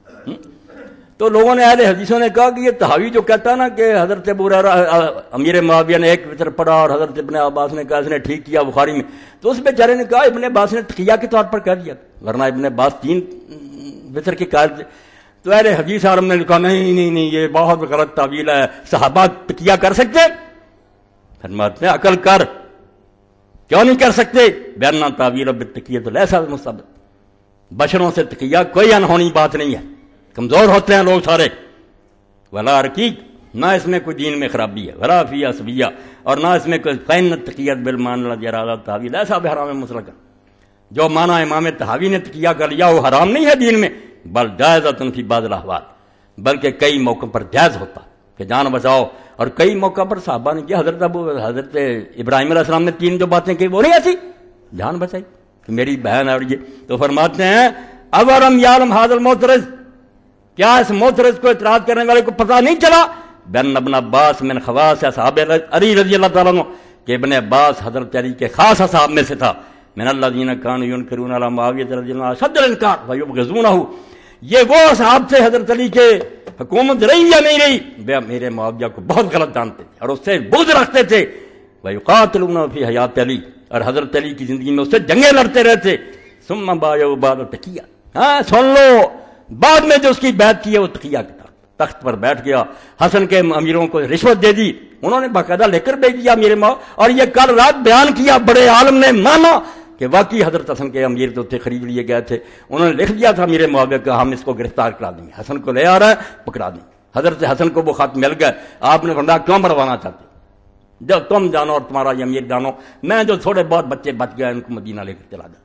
تو لوگوں نے, اہل حدیثوں نے کہا کہ یہ تہاوی جو کہتا ہے نا کہ حضرت ابو ہریرہ امیر معاویہ نے ایک وطر پڑھا اور حضرت ابن عباس نے کہا اس نے ٹھیک کیا بخاری میں, تو اس بیچارے نے کہا ابن عباس نے تقیہ کے طور پر کہہ دیا, ورنہ ابن عباس تین وطر کے قائل تھے. تو اہل حدیث عالم نے کہا نہیں نہیں نہیں یہ بہت غلط تعویل ہے, صحابہ تقیہ کر سکتے؟ فرماتے ہیں عقل کر, کیوں نہیں کر سکتے؟ بیان تعویل بالتقیہ تو لیسا مستبد, بشروں سے تقیہ کوئی انہونی بات نہیں ہے, کمزور ہوتے ہیں لوگ سارے. ولا رقیق, نہ اس میں کوئی دین میں خرابی ہے, ولا فی عصبیہ, اور نہ اس میں کوئی فین تقیت بالمان الذی اراد تعویل ایسا بحرام مطلقا. جو مانا امام طحاوی نے تقیہ کر لیا وہ حرام نہیں ہے دین میں, بل جائزۃ فی بعض الاحوال, بلکہ کئی موقع پر جائز ہوتا کہ جان بچاؤ. اور کئی موقع پر صحابہ نے کیا, حضرت ابو حضرت ابراہیم علیہ السلام نے تین جو باتیں کی وہ نہیں ایسی, جان بچائی کہ میری بہن ہے. اور یہ تو فرماتے ہیں اورم یعلم ھذا المعترض, کیا اس معترض کو اعتراض کرنے والے کو پتہ نہیں چلا بن ابن عباس من خواص اصحاب علی رضی اللہ تعالیٰ عنہ, کہ ابن عباس حضرت علی کے خاص اصحاب میں سے تھا. من الذین کانوا ینکرون علی معاویہ رضی اللہ عنہ اشد الانکار ویبغضونہ, یہ وہ اصحاب سے حضرت علی کے حکومت رہی یا نہیں رہی, بے میرے معاویہ کو بہت غلط جانتے تھے اور اس سے بغض رکھتے تھے. ویقاتلون فی حیات علی, اور حضرت علی کی زندگی میں اس سے جنگیں لڑتے رہتے. ثم بایعوا بعد تقیہ, ہاں سن لو, بعد میں جو اس کی بیعت کی ہے وہ تقیہ کی طرف, تخت پر بیٹھ گیا, حسن کے امیروں کو رشوت دے دی, انہوں نے باقاعدہ لے کر بھیج دیا میرے ماں. اور یہ کل رات بیان کیا, بڑے عالم نے مانا کہ واقعی حضرت حسن کے امیر جو تھے خرید لیے گئے تھے, انہوں نے لکھ دیا تھا میرے معاویہ کہ ہم اس کو گرفتار کرا دیں گے, حسن کو لے آ رہا ہے پکڑا دیں. حضرت حسن کو وہ خط مل گئے, آپ نے فرمایا کیوں مروانا چاہتے, جب تم جانو اور تمہارا یہ امیر جانو, میں جو تھوڑے بہت بچے بچ گئے ان کو مدینہ لے کر چلا جاؤ.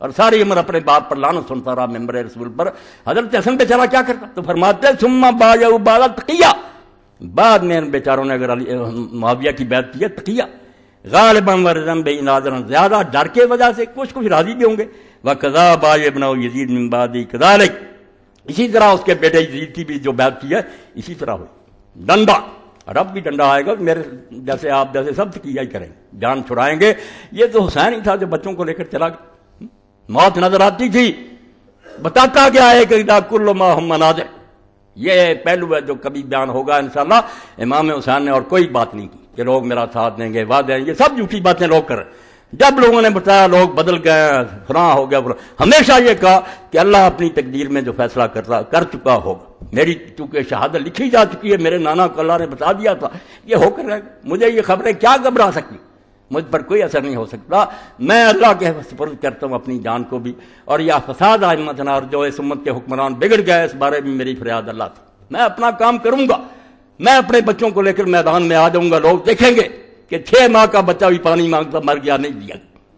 اور ساری عمر اپنے باپ پر لعنت سنتا رہا ممبر رسول پر. حضرت حسن بیچارہ کیا کرتا؟ تو فرماتے ہیں ثم بايعوا بعد تقیہ، بعد میں ان بیچاروں نے اگر معاویہ کی بیعت کی ہے تقیہ، غالباً ورزم بے نادرا، زیادہ ڈر کے وجہ سے، کچھ کچھ راضی بھی ہوں گے. وَقَضَىٰ بَعْضُ ابْنُ يَزِيدَ مِن بَعْدِهِ كَذَٰلِكَ، اسی طرح اس کے بیٹے یزید کی بھی جو بیعت کی ہے اسی طرح ہوئی. ڈنڈا، اور اب بھی ڈنڈا آئے گا، میرے جیسے آپ جیسے سب تقیہ ہی کریں گے، جان چھڑائیں گے. یہ تو حسین ہی تھا جو بچوں کو لے کر چلا گیا. موت نظر آتی تھی، بتاتا گیا ہے کہ اذا کل ما ہم مناظر. یہ پہلو ہے جو کبھی بیان ہوگا انشاءاللہ. امام حسین نے اور کوئی بات نہیں کی کہ لوگ میرا ساتھ دیں گے، وعدے ہیں، یہ سب جھوٹی باتیں لوگ کر رہے ہیں. جب لوگوں نے بتایا لوگ بدل گئے، فلاں ہو گیا، ہمیشہ یہ کہا کہ اللہ اپنی تقدیر میں جو فیصلہ کرتا کر چکا ہوگا. میری چونکہ شہادت لکھی جا چکی ہے، میرے نانا کو اللہ نے بتا دیا تھا، یہ ہو کر رہے گا. مجھے یہ خبریں کیا گھبرا سکتی، مجھ پر کوئی اثر نہیں ہو سکتا. میں اللہ کے سپرد کرتا ہوں اپنی جان کو بھی. اور یہ فساد ائمتنا، اور جو اس امت کے حکمران بگڑ گئے، اس بارے میں میری فریاد اللہ تھی. میں اپنا کام کروں گا، میں اپنے بچوں کو لے کر میدان میں آ جاؤں گا. لوگ دیکھیں گے کہ چھ ماہ کا بچہ بھی پانی مانگتا مر گیا، نہیں دیا.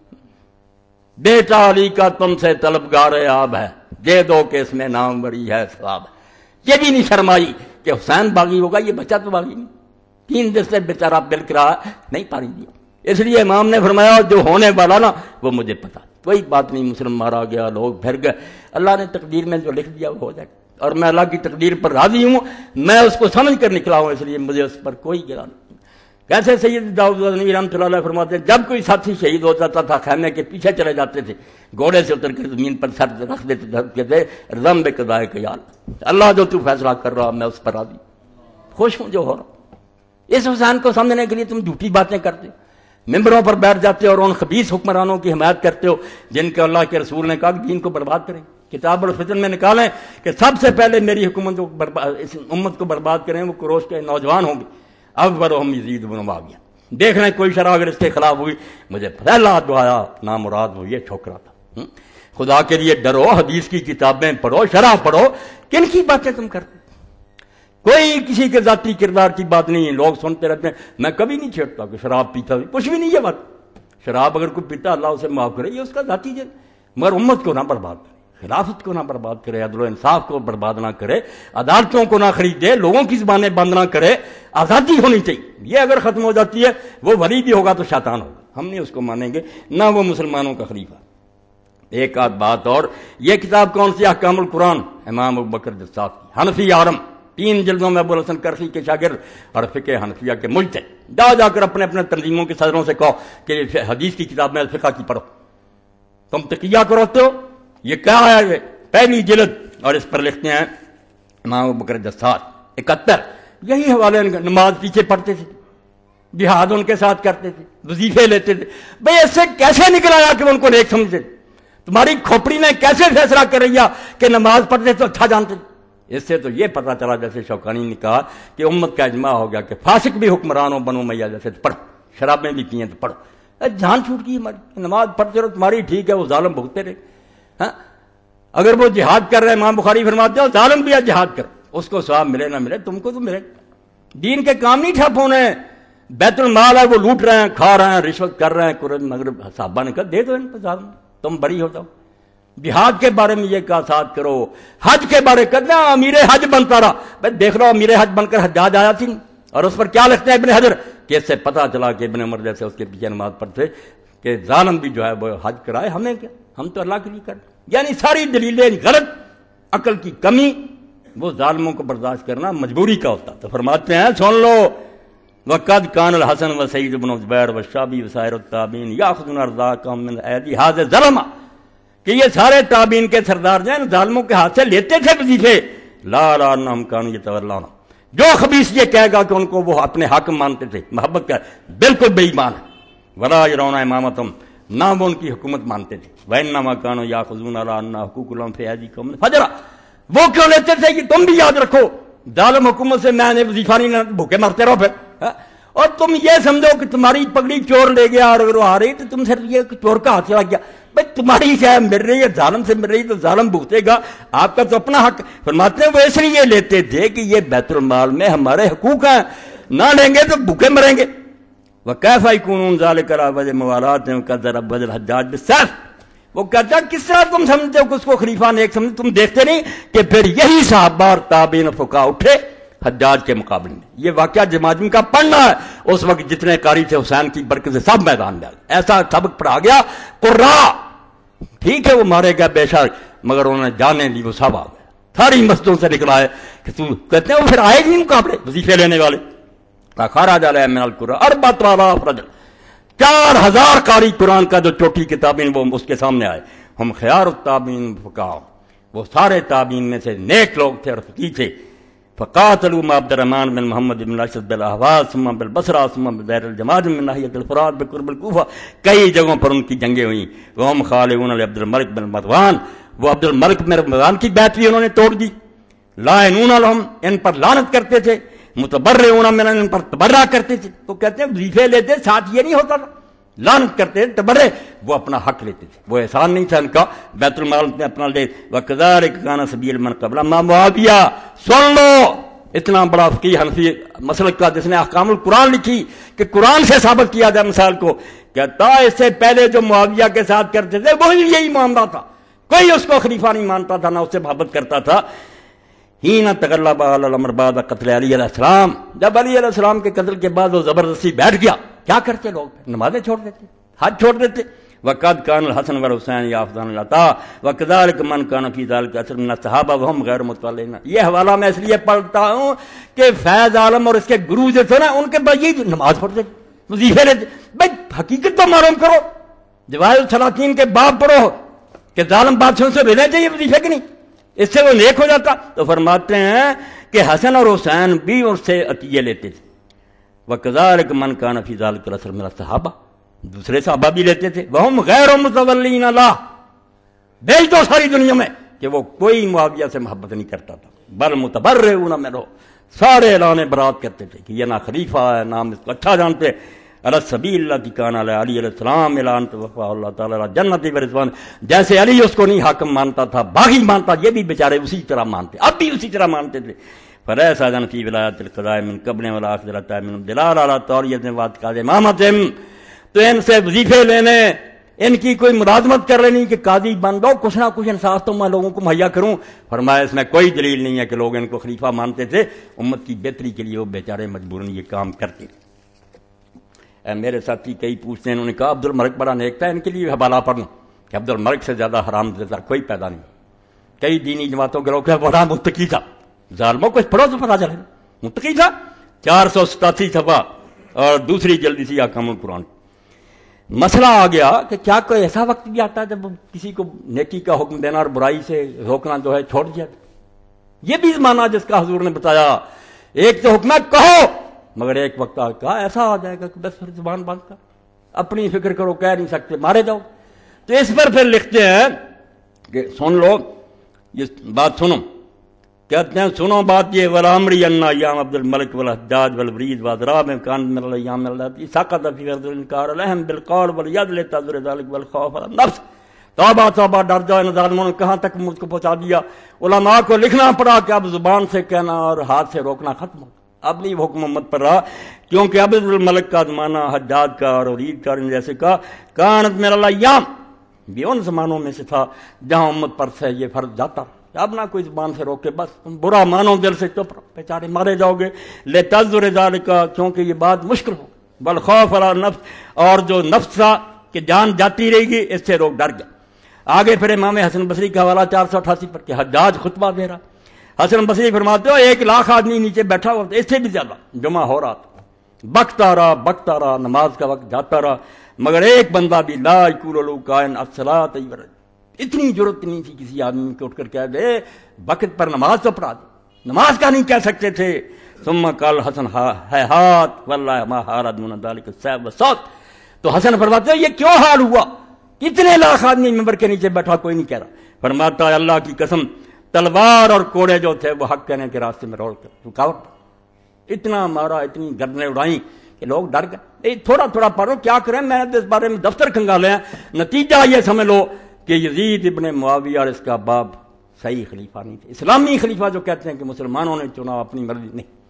بیٹا علی کا تم سے طلبگار آب ہے، دے دو کہ اس میں نام بری ہے ثواب. یہ بھی نہیں شرمائی کہ حسین باغی ہوگا، یہ بچہ تو باغی نہیں. تین دن سے بیچارہ بلک رہا، نہیں پانی دیا. اس لیے امام نے فرمایا جو ہونے والا نا وہ مجھے پتا، کوئی بات نہیں. مسلم مارا گیا، لوگ پھر گئے، اللہ نے تقدیر میں جو لکھ دیا وہ ہو جائے گا. اور میں اللہ کی تقدیر پر راضی ہوں، میں اس کو سمجھ کر نکلا ہوں، اس لیے مجھے اس پر کوئی گرا نہیں. کیسے سید داؤد غزنوی رحمۃ اللہ علیہ فرماتے ہیں جب کوئی ساتھی شہید ہو جاتا تھا خیمے کے پیچھے چلے جاتے تھے، گھوڑے سے اتر کر زمین پر سر رکھ دیتے کہتے رضم بے قضائے کا، یا اللہ جو تو فیصلہ کر رہا میں اس پر راضی، خوش ہوں جو ہو رہا. اس حسین کو سمجھنے کے لیے تم جھوٹی باتیں کرتے، ممبروں پر بیٹھ جاتے ہو اور ان خبیث حکمرانوں کی حمایت کرتے ہو جن کے اللہ کے رسول نے کہا کہ دین کو برباد کریں. کتاب الفتن میں نکالیں کہ سب سے پہلے میری حکومت کو برباد، اس امت کو برباد کریں وہ قریش کے نوجوان ہوں گے. اب برہم یزید بن معاویہ، دیکھ رہے کوئی شرح اگر اس کے خلاف ہوئی، مجھے پہلا جو آیا نامراد وہ یہ ٹھوکرا تھا. خدا کے لیے ڈرو، حدیث کی کتابیں پڑھو، شرح پڑھو. کن کی باتیں تم کرتے؟ کوئی کسی کے ذاتی کردار کی بات نہیں ہے. لوگ سنتے رہتے ہیں، میں کبھی نہیں چھیڑتا کہ شراب پیتا، کچھ بھی نہیں ہے بات. شراب اگر کوئی پیتا اللہ اسے معاف کرے، یہ اس کا ذاتی جن، مگر امت کو نہ برباد کرے، خلافت کو نہ برباد کرے، عدل و انصاف کو برباد نہ کرے، عدالتوں کو نہ خریدے، لوگوں کی زبانیں بند نہ کرے. آزادی ہونی چاہیے. یہ اگر ختم ہو جاتی ہے وہ ولی بھی ہوگا تو شیطان ہوگا، ہم نہیں اس کو مانیں گے، نہ وہ مسلمانوں کا خلیفہ. ایک آدھ بات اور، یہ کتاب کون سی؟ احکام القرآن، امام ابوبکر جساس کی، حنفی عالم، تین جلدوں میں ابو الحسن کرخی کے شاگرد اور فقہ حنفیہ کے مجتہد. جا جا کر اپنے اپنے تنظیموں کے صدروں سے کہو کہ حدیث کی کتاب میں فقہ کی پڑھو. تم تقیہ کروتے ہو، یہ کیا ہے؟ یہ پہلی جلد، اور اس پر لکھتے ہیں امام ابوبکر جساس اکہتر. یہی حوالے، نماز پیچھے پڑھتے تھے، جہاد ان کے ساتھ کرتے تھے، وظیفے لیتے تھے. بھئی اس سے کیسے نکل آیا کہ ان کو نیک سمجھتے؟ تمہاری کھوپڑی نے کیسے فیصلہ کر رہی ہے کہ نماز پڑھتے تو اچھا جانتے؟ اس سے تو یہ پتہ چلا جیسے شوکانی نے کہا کہ امت کا اجماع ہو گیا کہ فاسق بھی حکمران ہو بنو امیہ جیسے تو پڑھو، شرابیں بھی پئیں تو پڑھو. جان چھوٹ گئی ہماری، نماز پڑھتے رہو تمہاری ٹھیک ہے، وہ ظالم بھگتے رہے. ہاں اگر وہ جہاد کر رہے ہیں، امام بخاری فرماتے ہیں ظالم بھی ہے جہاد کر، اس کو ثواب ملے نہ ملے تم کو تو ملے. دین کے کام نہیں ٹھپ ہونے. بیت المال ہے وہ لوٹ رہے ہیں، کھا رہے ہیں، رشوت کر رہے ہیں. مگر صحابہ نے کہا دے دو ان کو ظالم، تم بری ہو جاؤ. جہاد کے بارے میں یہ کہا ساتھ کرو. حج کے بارے کرنا، امیر حج بنتا رہا. بھائی دیکھ لو امیر حج بن کر حجاج آیا تھی، اور اس پر کیا لکھتے ہیں ابن حجر کہ اس سے پتہ چلا کہ ابن عمر جیسے اس کے پیچھے نماز پڑھتے کہ ظالم بھی جو ہے وہ حج کرائے، ہمیں کیا، ہم تو اللہ کے لیے کر. یعنی ساری دلیلیں غلط، عقل کی کمی. وہ ظالموں کو برداشت کرنا مجبوری کا ہوتا. تو فرماتے ہیں سن لو، وقد کان الحسن و سعید بن زبیر و شعبی و سائر التابعین یاخذون ارزاقهم من ایدی هذا الظلم، کہ یہ سارے تابعین کے سردار جو ہیں ظالموں کے ہاتھ سے لیتے تھے وظیفے. لا لا انہم کانوا یتولون، جو خبیث یہ کہے گا کہ ان کو وہ اپنے حاکم مانتے تھے، محبت کا بالکل بے ایمان ہے. ولا یرون امامتهم، نہ وہ ان کی حکومت مانتے تھے. وانما کانوا یاخذون علی ان حقوق لهم فی ایدیکم فجرا، وہ کیوں لیتے تھے کہ تم بھی یاد رکھو ظالم حکومت سے میں نے وظیفہ نہیں، بھوکے مرتے رہو پھر. اور تم یہ سمجھو کہ تمہاری پگڑی چور لے گیا اور اگر وہ آ رہی تو تم صرف یہ چور کا ہاتھ چلا گیا. بھائی تمہاری شاید مل رہی ہے، ظالم سے مل رہی تو ظالم بھگتے گا، آپ کا تو اپنا حق. فرماتے ہیں وہ اس لیے لیتے تھے کہ یہ بیت المال میں ہمارے حقوق ہیں، نہ لیں گے تو بھوکے مریں گے. وَكَيْفَ يَكُونُ ذَلِكَ عَلَىٰ وَجْهِ مُوَالَاتٍ وَقَدْ ضَرَبَ الْحَجَّاجُ بِالسَّيْفِ، وہ کہتا ہے کس طرح تم سمجھتے ہو کہ اس کو خلیفہ نیک سمجھتے؟ تم دیکھتے نہیں کہ پھر یہی صحابہ اور تابعین فقہا اٹھے حجاج کے مقابلے میں. یہ واقعہ جماجم کا پڑھنا ہے. اس وقت جتنے قاری تھے حسین کی برکت سے سب میدان میں آ گئے. ایسا سبق پڑھا گیا. قرا ٹھیک ہے وہ مارے گئے بے شک، مگر انہوں نے جانے لی وہ سب آ گئے. ساری مسجدوں سے نکلا ہے کہ تو کہتے ہیں وہ پھر آئے نہیں مقابلے وظیفے لینے والے. خارج علیہ من القرآن اربعۃ آلاف رجل، چار ہزار قاری قرآن کا جو چوٹی کتابیں وہ اس کے سامنے آئے. ہم خیار التابعین فقہا، وہ سارے تابعین میں سے نیک لوگ تھے اور فقیہ تھے. فقاتلوا مع عبد الرحمن بن محمد بن اشد بالاحواز ثم بالبصرہ ثم بدیر الجماج من ناحیۃ الفرات بقرب الکوفہ. کئی جگہوں پر ان کی جنگیں ہوئیں. وہم خالعون لعبد الملک بن مروان، وہ عبد الملک بن مروان کی بیعت بھی انہوں نے توڑ دی. لعنون لهم، ان پر لعنت کرتے تھے. متبرعون من، ان پر تبرع کرتے تھے. تو کہتے ہیں وظیفے لیتے ساتھ یہ نہیں ہوتا تھا، لعنت کرتے تبرع، وہ اپنا حق لیتے تھے. وہ احسان نہیں تھا ان کا، بیت المال میں اپنا لے. وَكَذَلِكَ كَانَ سَبِيلُ مَنْ قَبْلَ مَا معاویہ. سن لو اتنا بڑا فقیہ حنفی مسلک کا جس نے احکام القرآن لکھی کہ قرآن سے ثابت کیا جائے مثال کو، کہتا اس سے پہلے جو معاویہ کے ساتھ کرتے تھے وہی یہی معاملہ تھا. کوئی اس کو خلیفہ نہیں مانتا تھا، نہ اس سے محبت کرتا تھا. ہین تغلب علی الامر بعد قتل علی علیہ السلام، جب علی علیہ السلام کے قتل کے بعد وہ زبردستی بیٹھ گیا، کیا کرتے لوگ؟ نمازیں چھوڑ دیتے، حج چھوڑ دیتے. وقد كان الحسن والحسین یافذان العطاء وكذلك من كان في ذلك اثر من الصحابہ وهم غیر متولین. یہ حوالہ میں اس لیے پڑھتا ہوں کہ فیض عالم اور اس کے گرو جو تھے نا ان کے بعد یہ نماز پڑھتے وظیفے لیتے. بھائی حقیقت تو معلوم کرو، جواہر السلاطین کے باب پڑھو کہ ظالم بادشاہوں سے لینا چاہیے وظیفے کہ نہیں، اس سے وہ نیک ہو جاتا. تو فرماتے ہیں کہ حسن اور حسین بھی اس سے عطیے لیتے تھے. وكذلك من كان في ذلك الاثر من الصحابہ، دوسرے صحابہ بھی لیتے تھے. وہم غیر متولین لا، بیچ دو ساری دنیا میں کہ وہ کوئی معاویہ سے محبت نہیں کرتا تھا. بل متبرعون منہ، سارے اعلان برات کرتے تھے کہ یہ نہ خلیفہ ہے نہ ہم اس کو اچھا جانتے. علی السبیل التی کان علی علی علیہ السلام اعلان توفا اللہ تعالی جنت و رضوان. جیسے علی اس کو نہیں حاکم مانتا تھا، باغی مانتا، یہ بھی بیچارے اسی طرح مانتے، اب بھی اسی طرح مانتے تھے. فلیس اذن فی ولایت القضاء من قبل ولا اخذ من دلال علی طوریت وعد کا امامتهم. تو ان سے وظیفے لینے، ان کی کوئی ملازمت کر لینی کہ قاضی بن دو، کچھ نہ کچھ انصاف تو میں لوگوں کو مہیا کروں. فرمایا اس میں کوئی دلیل نہیں ہے کہ لوگ ان کو خلیفہ مانتے تھے. امت کی بہتری کے لیے وہ بیچارے مجبوراً یہ کام کرتے. اے میرے ساتھی کئی پوچھتے ہیں، انہوں نے کہا عبد الملک بڑا نیک تھا، ان کے لیے حوالہ پڑھنا کہ عبد الملک سے زیادہ حرام زدہ کوئی پیدا نہیں. کئی دینی جماعتوں کے لوگ بڑا متقی تھا. ظالموں کچھ پڑھو تو پتا چلے متقی تھا. چار سو ستاسی صفحہ اور دوسری جلدی سی احکام القرآن. مسئلہ آ گیا کہ کیا کوئی ایسا وقت بھی آتا ہے جب کسی کو نیکی کا حکم دینا اور برائی سے روکنا جو ہے چھوڑ دیا؟ یہ بھی زمانہ جس کا حضور نے بتایا. ایک تو حکم ہے کہو، مگر ایک وقت کہا ایسا آ جائے گا کہ بس پھر زبان بند کر، اپنی فکر کرو، کہہ نہیں سکتے، مارے جاؤ. تو اس پر پھر لکھتے ہیں کہ سن لو یہ بات سنو. کہتے ہیں سنو بات یہ، ولامری ان ایام عبد الملک والحجاج والولید واضراب کان من الايام التي سقط في غرض الانكار لهم بالقول واليد لتذر ذلك والخوف على النفس. توبہ توبہ، ڈر جاؤ ان ظالموں نے کہاں تک مجھ کو پہنچا دیا. علماء کو لکھنا پڑا کہ اب زبان سے کہنا اور ہاتھ سے روکنا ختم ہو. اب نہیں حکم امت پر رہا، کیونکہ عبد الملک کا زمانہ حجاج کا اور ولید کا جیسے کا کانت من الايام بھی ان زمانوں میں سے تھا جہاں امت پر سے یہ فرض جاتا. اب نہ کوئی زبان سے روکے، بس تم برا مانو دل سے چپ رہو، بیچارے مارے جاؤ گے. لے تذر ذالک، کیونکہ یہ بات مشکل ہو. بل خوف علی نفس، اور جو نفس تھا کہ جان جاتی رہے گی، اس سے لوگ ڈر گئے. آگے پھر امام حسن بصری کا حوالہ چار سو اٹھاسی پر کہ حجاج خطبہ دے رہا. حسن بصری فرماتے ہو ایک لاکھ آدمی نیچے بیٹھا ہوا تھا، اس سے بھی زیادہ جمع ہو رہا تھا. بکتا رہا بکتا رہا، نماز کا وقت جاتا رہا، مگر ایک بندہ بھی لا یقول لو کائن الصلاۃ. اتنی ضرورت نہیں تھی کسی آدمی کو اٹھ کر کہہ دے وقت پر نماز تو پڑھا دے، نماز کا نہیں کہہ سکتے تھے. ثم قال حسن ہیہات واللہ ما حارد من ذلک السیف والصوت. تو حسن فرماتے ہیں یہ کیوں حال ہوا، کتنے لاکھ آدمی ممبر کے نیچے بیٹھا کوئی نہیں کہہ رہا. فرماتا ہے اللہ کی قسم تلوار اور کوڑے جو تھے وہ حق کہنے کے راستے میں روڑ کر رکاوٹ، اتنا مارا، اتنی گردنیں اڑائیں کہ لوگ ڈر گئے. تھوڑا تھوڑا پڑھو، کیا کریں، میں نے اس بارے میں دفتر کھنگالے ہیں. نتیجہ یہ سمجھ لو کہ یزید ابن معاویہ اور اس کا باپ صحیح خلیفہ نہیں تھے. اسلامی خلیفہ جو کہتے ہیں کہ مسلمانوں نے چنا اپنی مرضی، نہیں،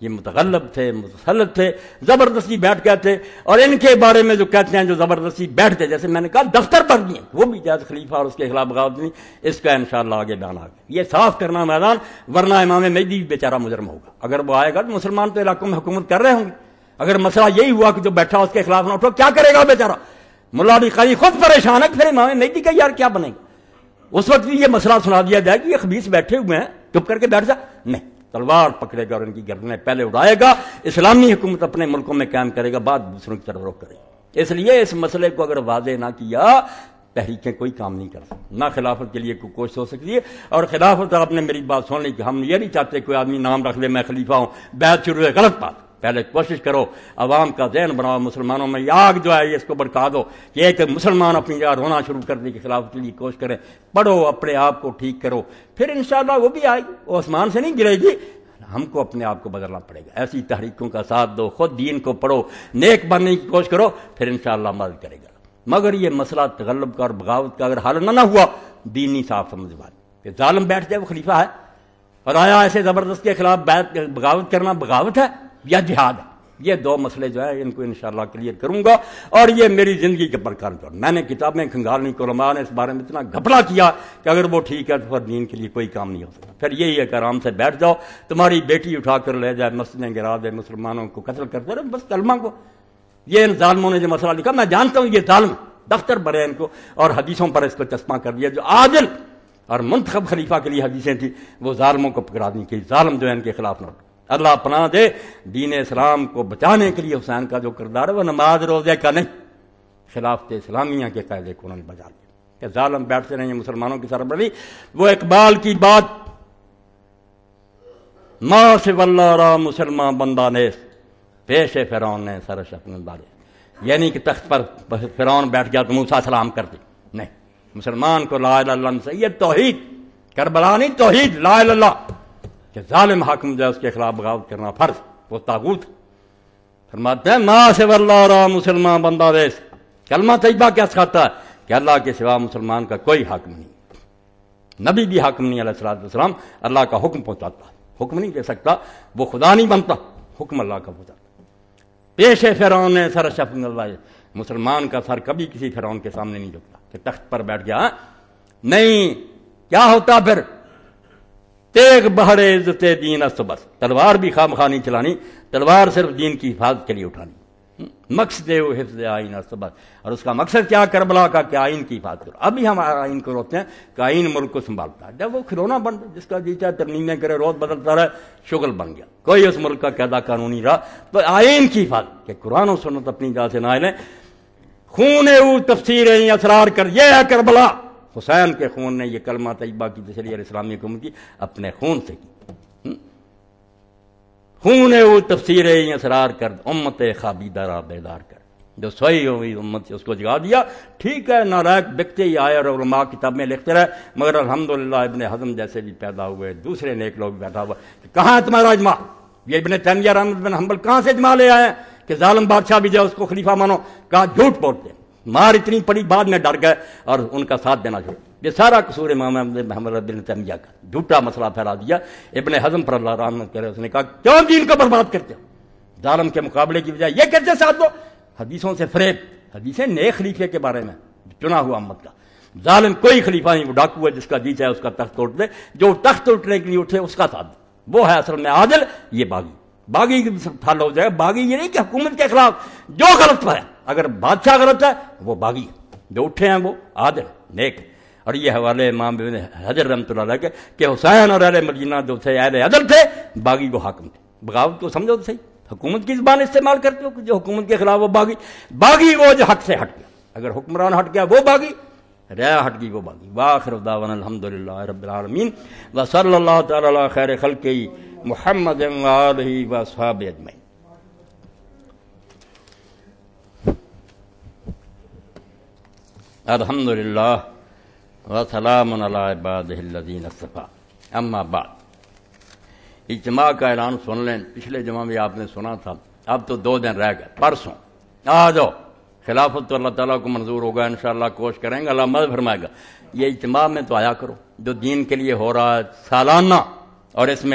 یہ متغلب تھے، متسلط تھے، زبردستی بیٹھ گئے تھے. اور ان کے بارے میں جو کہتے ہیں جو زبردستی بیٹھتے، جیسے میں نے کہا دفتر پر دیے، وہ بھی جائز خلیفہ اور اس کے خلاف بغاوت نہیں. اس کا انشاءاللہ آگے بیان آ گیا. یہ صاف کرنا میدان، ورنہ امام مہدی بھی بیچارہ مجرم ہوگا. اگر وہ آئے گا تو مسلمان تو علاقوں میں حکومت کر رہے ہوں گے. اگر مسئلہ یہی ہوا کہ جو بیٹھا اس کے خلاف نہ اٹھو، کیا کرے گا بیچارہ؟ ملا علی قاری خود پریشان ہے، پھر امام مہدی کا یار کیا بنے گا؟ اس وقت بھی یہ مسئلہ سنا دیا جائے کہ یہ خبیث بیٹھے ہوئے ہیں، چپ کر کے بیٹھ جا. نہیں، تلوار پکڑے گا اور ان کی گردنیں پہلے اڑائے گا. اسلامی حکومت اپنے ملکوں میں قائم کرے گا، بعد دوسروں کی طرف رخ کرے گا. اس لیے اس مسئلے کو اگر واضح نہ کیا، تحریکیں کوئی کام نہیں کر سکتی، نہ خلافت کے لیے کوئی کوشش ہو سکتی ہے. اور خلافت، آپ نے میری بات سن لی کہ ہم یہ نہیں چاہتے کوئی آدمی نام رکھ لے میں خلیفہ ہوں، بیعت شروع ہے، غلط بات. پہلے کوشش کرو عوام کا ذہن بناؤ، مسلمانوں میں آگ جو ہے یہ اس کو بڑھا دو کہ ایک مسلمان اپنی جگہ رونا شروع کر دے کہ خلافت کے لیے کوشش کریں. پڑھو، اپنے آپ کو ٹھیک کرو، پھر انشاءاللہ وہ بھی آئے گی، وہ آسمان سے نہیں گرے گی. ہم کو اپنے آپ کو بدلنا پڑے گا. ایسی تحریکوں کا ساتھ دو، خود دین کو پڑھو، نیک بننے کی کوشش کرو، پھر انشاءاللہ مدد کرے گا. مگر یہ مسئلہ تغلب کا اور بغاوت کا اگر حل نہ نہ ہوا، دین نہیں صاف سمجھ بات کہ ظالم بیٹھ جائے وہ خلیفہ ہے، اور آیا ایسے زبردست کے خلاف بغاوت کرنا بغاوت ہے یا جہاد ہے. یہ دو مسئلے جو ہے ان کو انشاءاللہ کلیئر کروں گا، اور یہ میری زندگی کے پر کام کروں. میں نے کتابیں کھنگالنی، علماء نے اس بارے میں اتنا گھپلا کیا کہ اگر وہ ٹھیک ہے تو پھر دین کے لیے کوئی کام نہیں ہو سکتا. پھر یہی ہے کہ آرام سے بیٹھ جاؤ، تمہاری بیٹی اٹھا کر لے جائے، مسجدیں گرا دے، مسلمانوں کو قتل کرتے رہے، بس کلمہ کو. یہ ان ظالموں نے جو مسئلہ لکھا، میں جانتا ہوں یہ ظالم دفتر بھرے ان کو، اور حدیثوں پر اس کو چسپاں کر دیا. جو عادل اور منتخب خلیفہ کے لیے حدیثیں تھیں، وہ ظالموں کو پکڑا دی کہ ظالم جو ہے ان کے خلاف نہ. اللہ پناہ دے، دین اسلام کو بچانے کے لیے حسین کا جو کردار ہے وہ نماز روزے کا نہیں، خلافت اسلامیہ کے قاعدے کو انہوں نے بجا دیا کہ ظالم بیٹھتے رہے مسلمانوں کی سربراہی. وہ اقبال کی بات، ماں سے واللہ را مسلمان بندہ نیس، پیش فرعون نے سرش اپنے ڈالے. یعنی کہ تخت پر فرعون بیٹھ گیا تو موسیٰ سلام کر دی، نہیں. مسلمان کو لا الہ الا اللہ سے، یہ توحید، کربلا نہیں، توحید لا الہ الا اللہ، کہ ظالم حاکم جو ہے اس کے خلاف بغاوت کرنا فرض، وہ طاغوت. فرماتے ہیں ما سے واللہ را مسلمان بندہ دیس. کلمہ طیبہ کیا سکھاتا ہے کہ اللہ کے سوا مسلمان کا کوئی حاکم نہیں، نبی بھی حاکم نہیں علیہ الصلوۃ والسلام. اللہ کا حکم پہنچاتا، حکم نہیں دے سکتا، وہ خدا نہیں بنتا، حکم اللہ کا پہنچاتا. پیش فرعون نے سر شف اللہ، مسلمان کا سر کبھی کسی فرعون کے سامنے نہیں جھکتا کہ تخت پر بیٹھ گیا نہیں. کیا ہوتا پھر؟ تیغ بہڑے عزت دین است بس، تلوار بھی خواہ مخواہ نہیں چلانی، تلوار صرف دین کی حفاظت کے لیے اٹھانی. مقصد وہ حفظ آئین است بس، اور اس کا مقصد کیا؟ کربلا کا کہ آئین کی حفاظت کرو. ابھی ہم آئین کو روکتے ہیں کہ آئین ملک کو سنبھالتا ہے، جب وہ کھلونا بن جس کا جی چاہے ترمیمیں کرے، روز بدلتا رہے، شغل بن گیا، کوئی اس ملک کا قاعدہ قانونی رہا. تو آئین کی حفاظت کہ قرآن و سنت اپنی جگہ سے نہ لیں. خون او تفسیریں اسرار کر، یہ ہے کربلا. حسین کے خون نے یہ کلمہ طیبہ کی تشریح اسلامی حکومت کی اپنے خون سے کی. خون او تفسیریں اسرار کر، امت خابیدہ را بیدار کر. جو سوئی ہوئی امت سے اس کو جگا دیا. ٹھیک ہے، نارائق بکتے ہی آئے اور علماء کتاب میں لکھتے رہے، مگر الحمدللہ ابن حزم جیسے بھی پیدا ہوئے، دوسرے نیک لوگ بیٹھا ہوا. کہاں ہے تمہارا اجماع؟ یہ ابن تیمیہ رحمۃ بن حنبل کہاں سے اجماع لے آئے کہ ظالم بادشاہ بھی جائے اس کو خلیفہ مانو؟ کہا جھوٹ بولتے ہیں. مار اتنی پڑی، بعد میں ڈر گئے اور ان کا ساتھ دینا چھوڑ. یہ سارا قصور امام محمد بن تیمیہ کا، جھوٹا مسئلہ پھیلا دیا. ابن حزم پر اللہ رحمت کرے، اس نے کہا کیوں دین کو برباد کرتے ہو؟ ظالم کے مقابلے کی بجائے یہ کرتے ساتھ دو. حدیثوں سے فریب، حدیثیں نئے خلیفے کے بارے میں چنا ہوا امت کا. ظالم کوئی خلیفہ نہیں، وہ ڈاکو ہے، جس کا جی چاہے اس کا تخت توڑ دے، جو تخت توڑنے کے لیے اٹھے اس کا ساتھ دے. وہ ہے اصل میں عادل، یہ باغی. باغی پھل ہو جائے. باغی یہ نہیں کہ حکومت کے خلاف جو غلط ہے، اگر بادشاہ غلط ہے وہ باغی ہے، جو اٹھے ہیں وہ عادل نیک. اور یہ حوالے امام ابن حجر رحمۃ اللہ علیہ کے کہ حسین اور اہل مدینہ جو تھے اہل عدل تھے، باغی وہ حاکم تھے. بغاوت کو سمجھو تو صحیح، حکومت کی زبان استعمال کرتے ہو کہ جو حکومت کے خلاف وہ باغی. باغی وہ جو حق سے ہٹ گیا، اگر حکمران ہٹ گیا وہ باغی، رعایا ہٹ گئی وہ باغی. وآخر دعوانا الحمدللہ رب العالمین وصلی اللہ تعالی علی خیر خلقہ محمد وآلہ واصحابہ اجمعین. الحمدللہ وسلام علی عبادہ الذین اصطفیٰ. اما بعد، اجتماع کا اعلان سن لیں. پچھلے جمعہ بھی آپ نے سنا تھا، اب تو دو دن رہ گئے. پرسوں آ جاؤ، خلافت تو اللہ تعالیٰ کو منظور ہوگا، انشاءاللہ کوشش کریں گے، اللہ مدد فرمائے گا. یہ اجتماع میں تو آیا کرو جو دین کے لیے ہو رہا ہے سالانہ، اور اس میں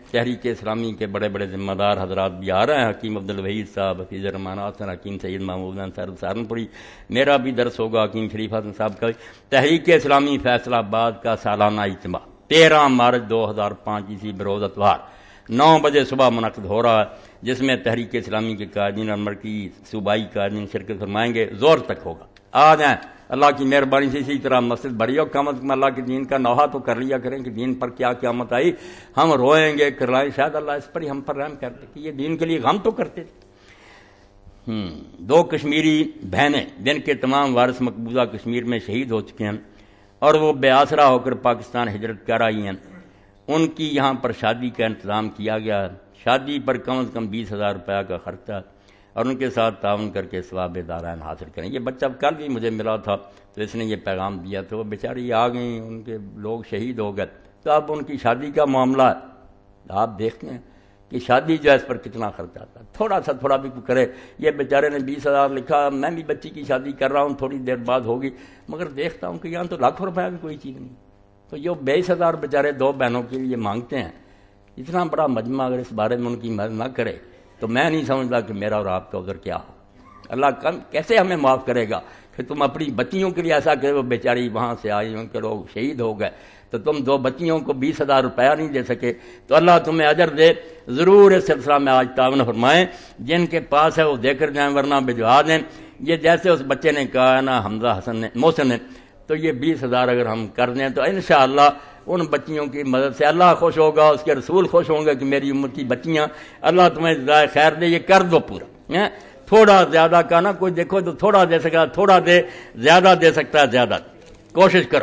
تحریک اسلامی کے بڑے بڑے ذمہ دار حضرات بھی آ رہے ہیں، حکیم عبدالوحید صاحب، حفیظ الرحمان حسن، حکیم سید محمود صاحب سہارنپوری، میرا بھی درس ہوگا حکیم شریف حسن صاحب کا۔ تحریک اسلامی فیصلہ آباد کا سالانہ اجتماع تیرہ مارچ دو ہزار پانچ عیسوی بروز اتوار نو بجے صبح منعقد ہو رہا ہے، جس میں تحریک اسلامی کے قائدین اور مرکزی صوبائی قائدین شرکت فرمائیں گے، زور تک ہوگا۔ آ جائیں، اللہ کی مہربانی سے اسی طرح مسجد بھری ہو، کم از کم اللہ کے دین کا نوحہ تو کر لیا کریں کہ دین پر کیا قیامت آئی، ہم روئیں گے کرلائیں، شاید اللہ اس پر ہی ہم پر رحم کرتے کہ یہ دین کے لیے غم تو کرتے تھے۔ دو کشمیری بہنیں جن کے تمام وارث مقبوضہ کشمیر میں شہید ہو چکے ہیں اور وہ بے آسرا ہو کر پاکستان ہجرت کر آئی ہیں، ان کی یہاں پر شادی کا انتظام کیا گیا ہے۔ شادی پر کم از کم بیس ہزار روپیہ کا خرچہ اور ان کے ساتھ تعاون کر کے ثواب دارین حاصل کریں۔ یہ بچہ کل بھی مجھے ملا تھا تو اس نے یہ پیغام دیا تو وہ بیچاری آ گئیں، ان کے لوگ شہید ہو گئے، تو اب ان کی شادی کا معاملہ ہے۔ آپ دیکھتے ہیں کہ شادی جو ہے اس پر کتنا خرچ آتا ہے، تھوڑا سا تھوڑا بھی کرے۔ یہ بیچارے نے بیس ہزار لکھا، میں بھی بچی کی شادی کر رہا ہوں، تھوڑی دیر بعد ہوگی، مگر دیکھتا ہوں کہ یہاں تو لاکھوں روپیہ بھی کوئی چیز نہیں۔ تو یہ بیس ہزار بیچارے دو بہنوں کے لیے مانگتے ہیں، اتنا بڑا مجمع اگر اس بارے میں ان کی مدد نہ کرے تو میں نہیں سمجھتا کہ میرا اور آپ کا ادھر کیا ہو۔ اللہ کم کیسے ہمیں معاف کرے گا کہ تم اپنی بچیوں کے لیے ایسا کہ وہ بیچاری وہاں سے آئی، ان کے لوگ شہید ہو گئے، تو تم دو بچیوں کو بیس ہزار روپیہ نہیں دے سکے، تو اللہ تمہیں اجر دے۔ ضرور اس سلسلہ میں آج تعاون فرمائیں، جن کے پاس ہے وہ دے کر جائیں ورنہ بھجوا دیں۔ یہ جیسے اس بچے نے کہا ہے نا، حمزہ حسن نے، محسن نے، تو یہ بیس ہزار اگر ہم کر دیں تو انشاءاللہ ان بچیوں کی مدد سے اللہ خوش ہوگا، اس کے رسول خوش ہوں گے کہ میری عمر کی بچیاں، اللہ تمہیں جزائے خیر دے، یہ کر دو پورا۔ تھوڑا زیادہ کا نا کوئی دیکھو تو تھوڑا دے سکتا تھوڑا دے، زیادہ دے سکتا ہے زیادہ دے، کوشش کرو۔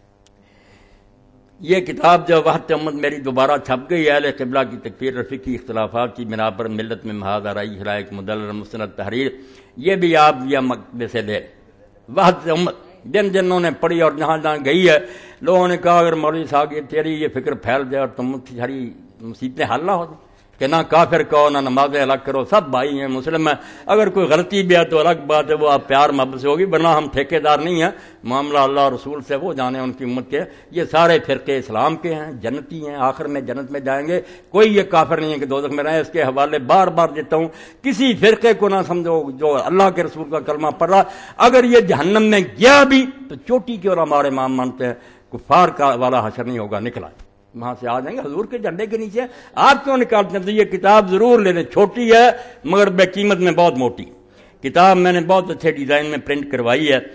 یہ کتاب جو وحدت امت میری دوبارہ چھپ گئی ہے، اہل قبلہ کی تکفیر اور فقہی اختلافات کی بنا پر ملت میں محاذ آرائی حرائق مدلل مستند تحریر، یہ بھی آپ یا مکتبے سے لے۔ وحدت امت جن جنہوں نے پڑھی اور جہاں جہاں گئی ہے، لوگوں نے کہا اگر مولوی صاحب یہ تیری یہ فکر پھیل جائے اور تم ساری مصیبتیں حل نہ ہو جائیں کہ نہ کافر کہو نہ نمازیں الگ کرو، سب بھائی ہیں، مسلم ہیں، اگر کوئی غلطی بھی ہے تو الگ بات ہے، وہ آپ پیار محبت سے ہوگی، ورنہ ہم ٹھیکے دار نہیں ہیں، معاملہ اللہ اور رسول سے، وہ جانے ان کی امت کے۔ یہ سارے فرقے اسلام کے ہیں، جنتی ہیں، آخر میں جنت میں جائیں گے، کوئی یہ کافر نہیں ہے کہ دوزخ میں رہیں۔ اس کے حوالے بار بار دیتا ہوں، کسی فرقے کو نہ سمجھو جو اللہ کے رسول کا کلمہ پڑھ رہا، اگر یہ جہنم میں گیا بھی تو چوٹی کے اور ہمارے امام مانتے ہیں، کفار کا والا حشر نہیں ہوگا، نکلا وہاں سے آ جائیں گے حضور کے جھنڈے کے نیچے۔ آپ کیوں نکالتے ہیں؟ تو یہ کتاب ضرور لے لیں، چھوٹی ہے مگر بے قیمت میں بہت موٹی کتاب، میں نے بہت اچھے ڈیزائن میں پرنٹ کروائی ہے۔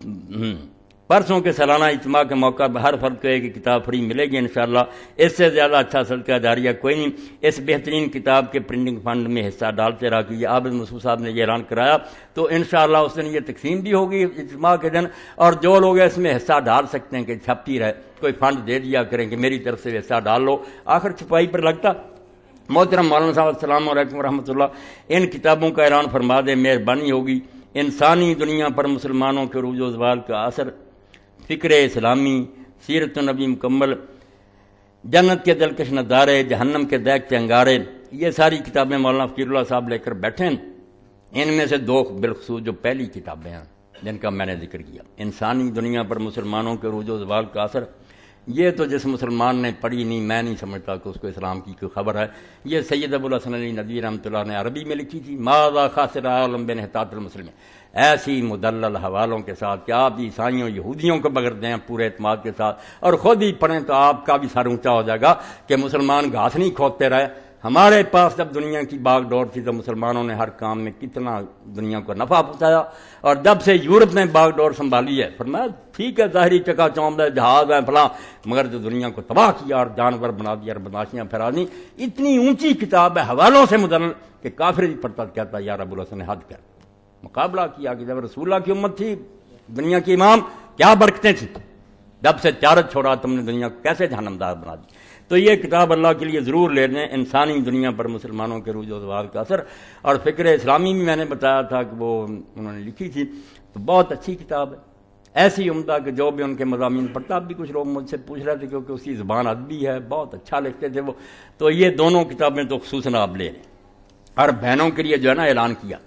پرسوں کے سالانہ اجتماع کے موقع پر ہر فرد کو ایک کتاب فری ملے گی انشاءاللہ، اس سے زیادہ اچھا صدقہ جاریہ کوئی نہیں۔ اس بہترین کتاب کے پرنٹنگ فنڈ میں حصہ ڈالتے رہا کہ یہ عابد مسعود صاحب نے یہ اعلان کرایا، تو انشاءاللہ اس دن یہ تقسیم بھی ہوگی اجتماع کے دن، اور جو لوگ اس میں حصہ ڈال سکتے ہیں کہ چھپتی رہے، کوئی فنڈ دے دیا کریں کہ میری طرف سے حصہ ڈال لو، آخر چھپائی پر لگتا۔ محترم مولانا صاحب السلام علیکم ورحمۃ اللہ، ان کتابوں کا اعلان فرما دیں، مہربانی ہوگی۔ انسانی دنیا پر مسلمانوں کے عروج و زوال کا اثر، فکر اسلامی، سیرت النبی مکمل، جنت کے دلکش نظارے، جہنم کے دیکھتے انگارے، یہ ساری کتابیں مولانا فقیر اللہ صاحب لے کر بیٹھے ہیں۔ ان میں سے دو بالخصوص جو پہلی کتابیں ہیں جن کا میں نے ذکر کیا، انسانی دنیا پر مسلمانوں کے عروج و زوال کا اثر، یہ تو جس مسلمان نے پڑھی نہیں، میں نہیں سمجھتا کہ اس کو اسلام کی کوئی خبر ہے۔ یہ سید ابو الحسن علی ندوی رحمۃ اللہ نے عربی میں لکھی تھی، ماذا خاسر عالم بانحطاط المسلمین، ایسی مدلل حوالوں کے ساتھ کہ آپ عیسائیوں یہودیوں کو بغیر دیں پورے اعتماد کے ساتھ، اور خود ہی پڑھیں تو آپ کا بھی سر اونچا ہو جائے گا کہ مسلمان گھاس نہیں کھودتے رہے۔ ہمارے پاس جب دنیا کی باغ ڈور تھی تو مسلمانوں نے ہر کام میں کتنا دنیا کو نفع پہنچایا، اور جب سے یورپ نے باغ ڈور سنبھالی ہے، فرمایا ٹھیک ہے ظاہری چکا چوند ہے، جہاز ہے فلاں، مگر جو دنیا کو تباہ کیا اور جانور بنا دیا اور بدماشیاں پھیلا دی، اتنی اونچی کتاب ہے حوالوں سے مدلل کہ کافر ہی پڑھتا کہتا یار ابو الحسن نے حد کر مقابلہ کیا کہ جب رسول اللہ کی امت تھی، دنیا کی امام، کیا برکتیں تھیں، جب سے تجارت چھوڑا تم نے دنیا کو کیسے جہنمدار بنا دی۔ تو یہ کتاب اللہ کے لیے ضرور لے لیں، انسانی دنیا پر مسلمانوں کے عروج و زوال کا اثر، اور فکر اسلامی بھی میں نے بتایا تھا کہ وہ انہوں نے لکھی تھی، تو بہت اچھی کتاب ہے، ایسی عمدہ کہ جو بھی ان کے مضامین پڑھتا، اب بھی کچھ لوگ مجھ سے پوچھ رہے تھے کیونکہ اس کی زبان ادبی ہے، بہت اچھا لکھتے تھے وہ، تو یہ دونوں کتابیں تو خصوصاً آپ لے لیں۔ اور بہنوں کے لیے جو ہے نا اعلان کیا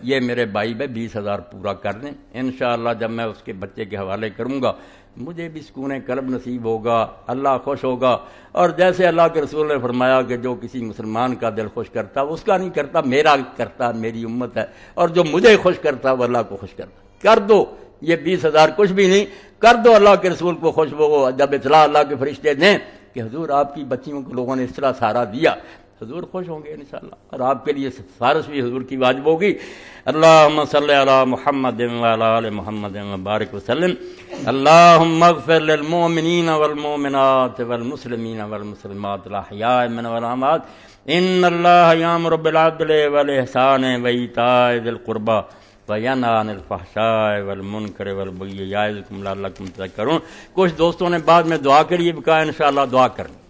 یہ میرے بھائی بھائی بیس ہزار پورا کر دیں، انشاءاللہ جب میں اس کے بچے کے حوالے کروں گا مجھے بھی سکون قلب نصیب ہوگا، اللہ خوش ہوگا۔ اور جیسے اللہ کے رسول نے فرمایا کہ جو کسی مسلمان کا دل خوش کرتا وہ اس کا نہیں کرتا، میرا کرتا، میری امت ہے، اور جو مجھے خوش کرتا وہ اللہ کو خوش کرتا۔ کر دو، یہ بیس ہزار کچھ بھی نہیں، کر دو اللہ کے رسول کو خوش۔ وہ جب اطلاع اللہ کے فرشتے دیں کہ حضور آپ کی بچیوں کو لوگوں نے اس طرح سہارا دیا، حضور خوش ہوں گے انشاءاللہ، اور آپ کے لیے سفارش بھی حضور کی واجب ہوگی۔ اللہم صلی علی محمد وعلی آل محمد وبارک وسلم۔ اللہم اغفر للمؤمنین والمؤمنات والمسلمین والمسلمات الاحیاء من والاموات، ان اللہ یامر بالعدل والاحسان وایتاء ذی القربی وینہی عن الفحشاء والمنکر والبغی یعظکم لعلکم تذکرون۔ کچھ دوستوں نے بعد میں دعا کے لیے بھی کہا، انشاءاللہ دعا کریں۔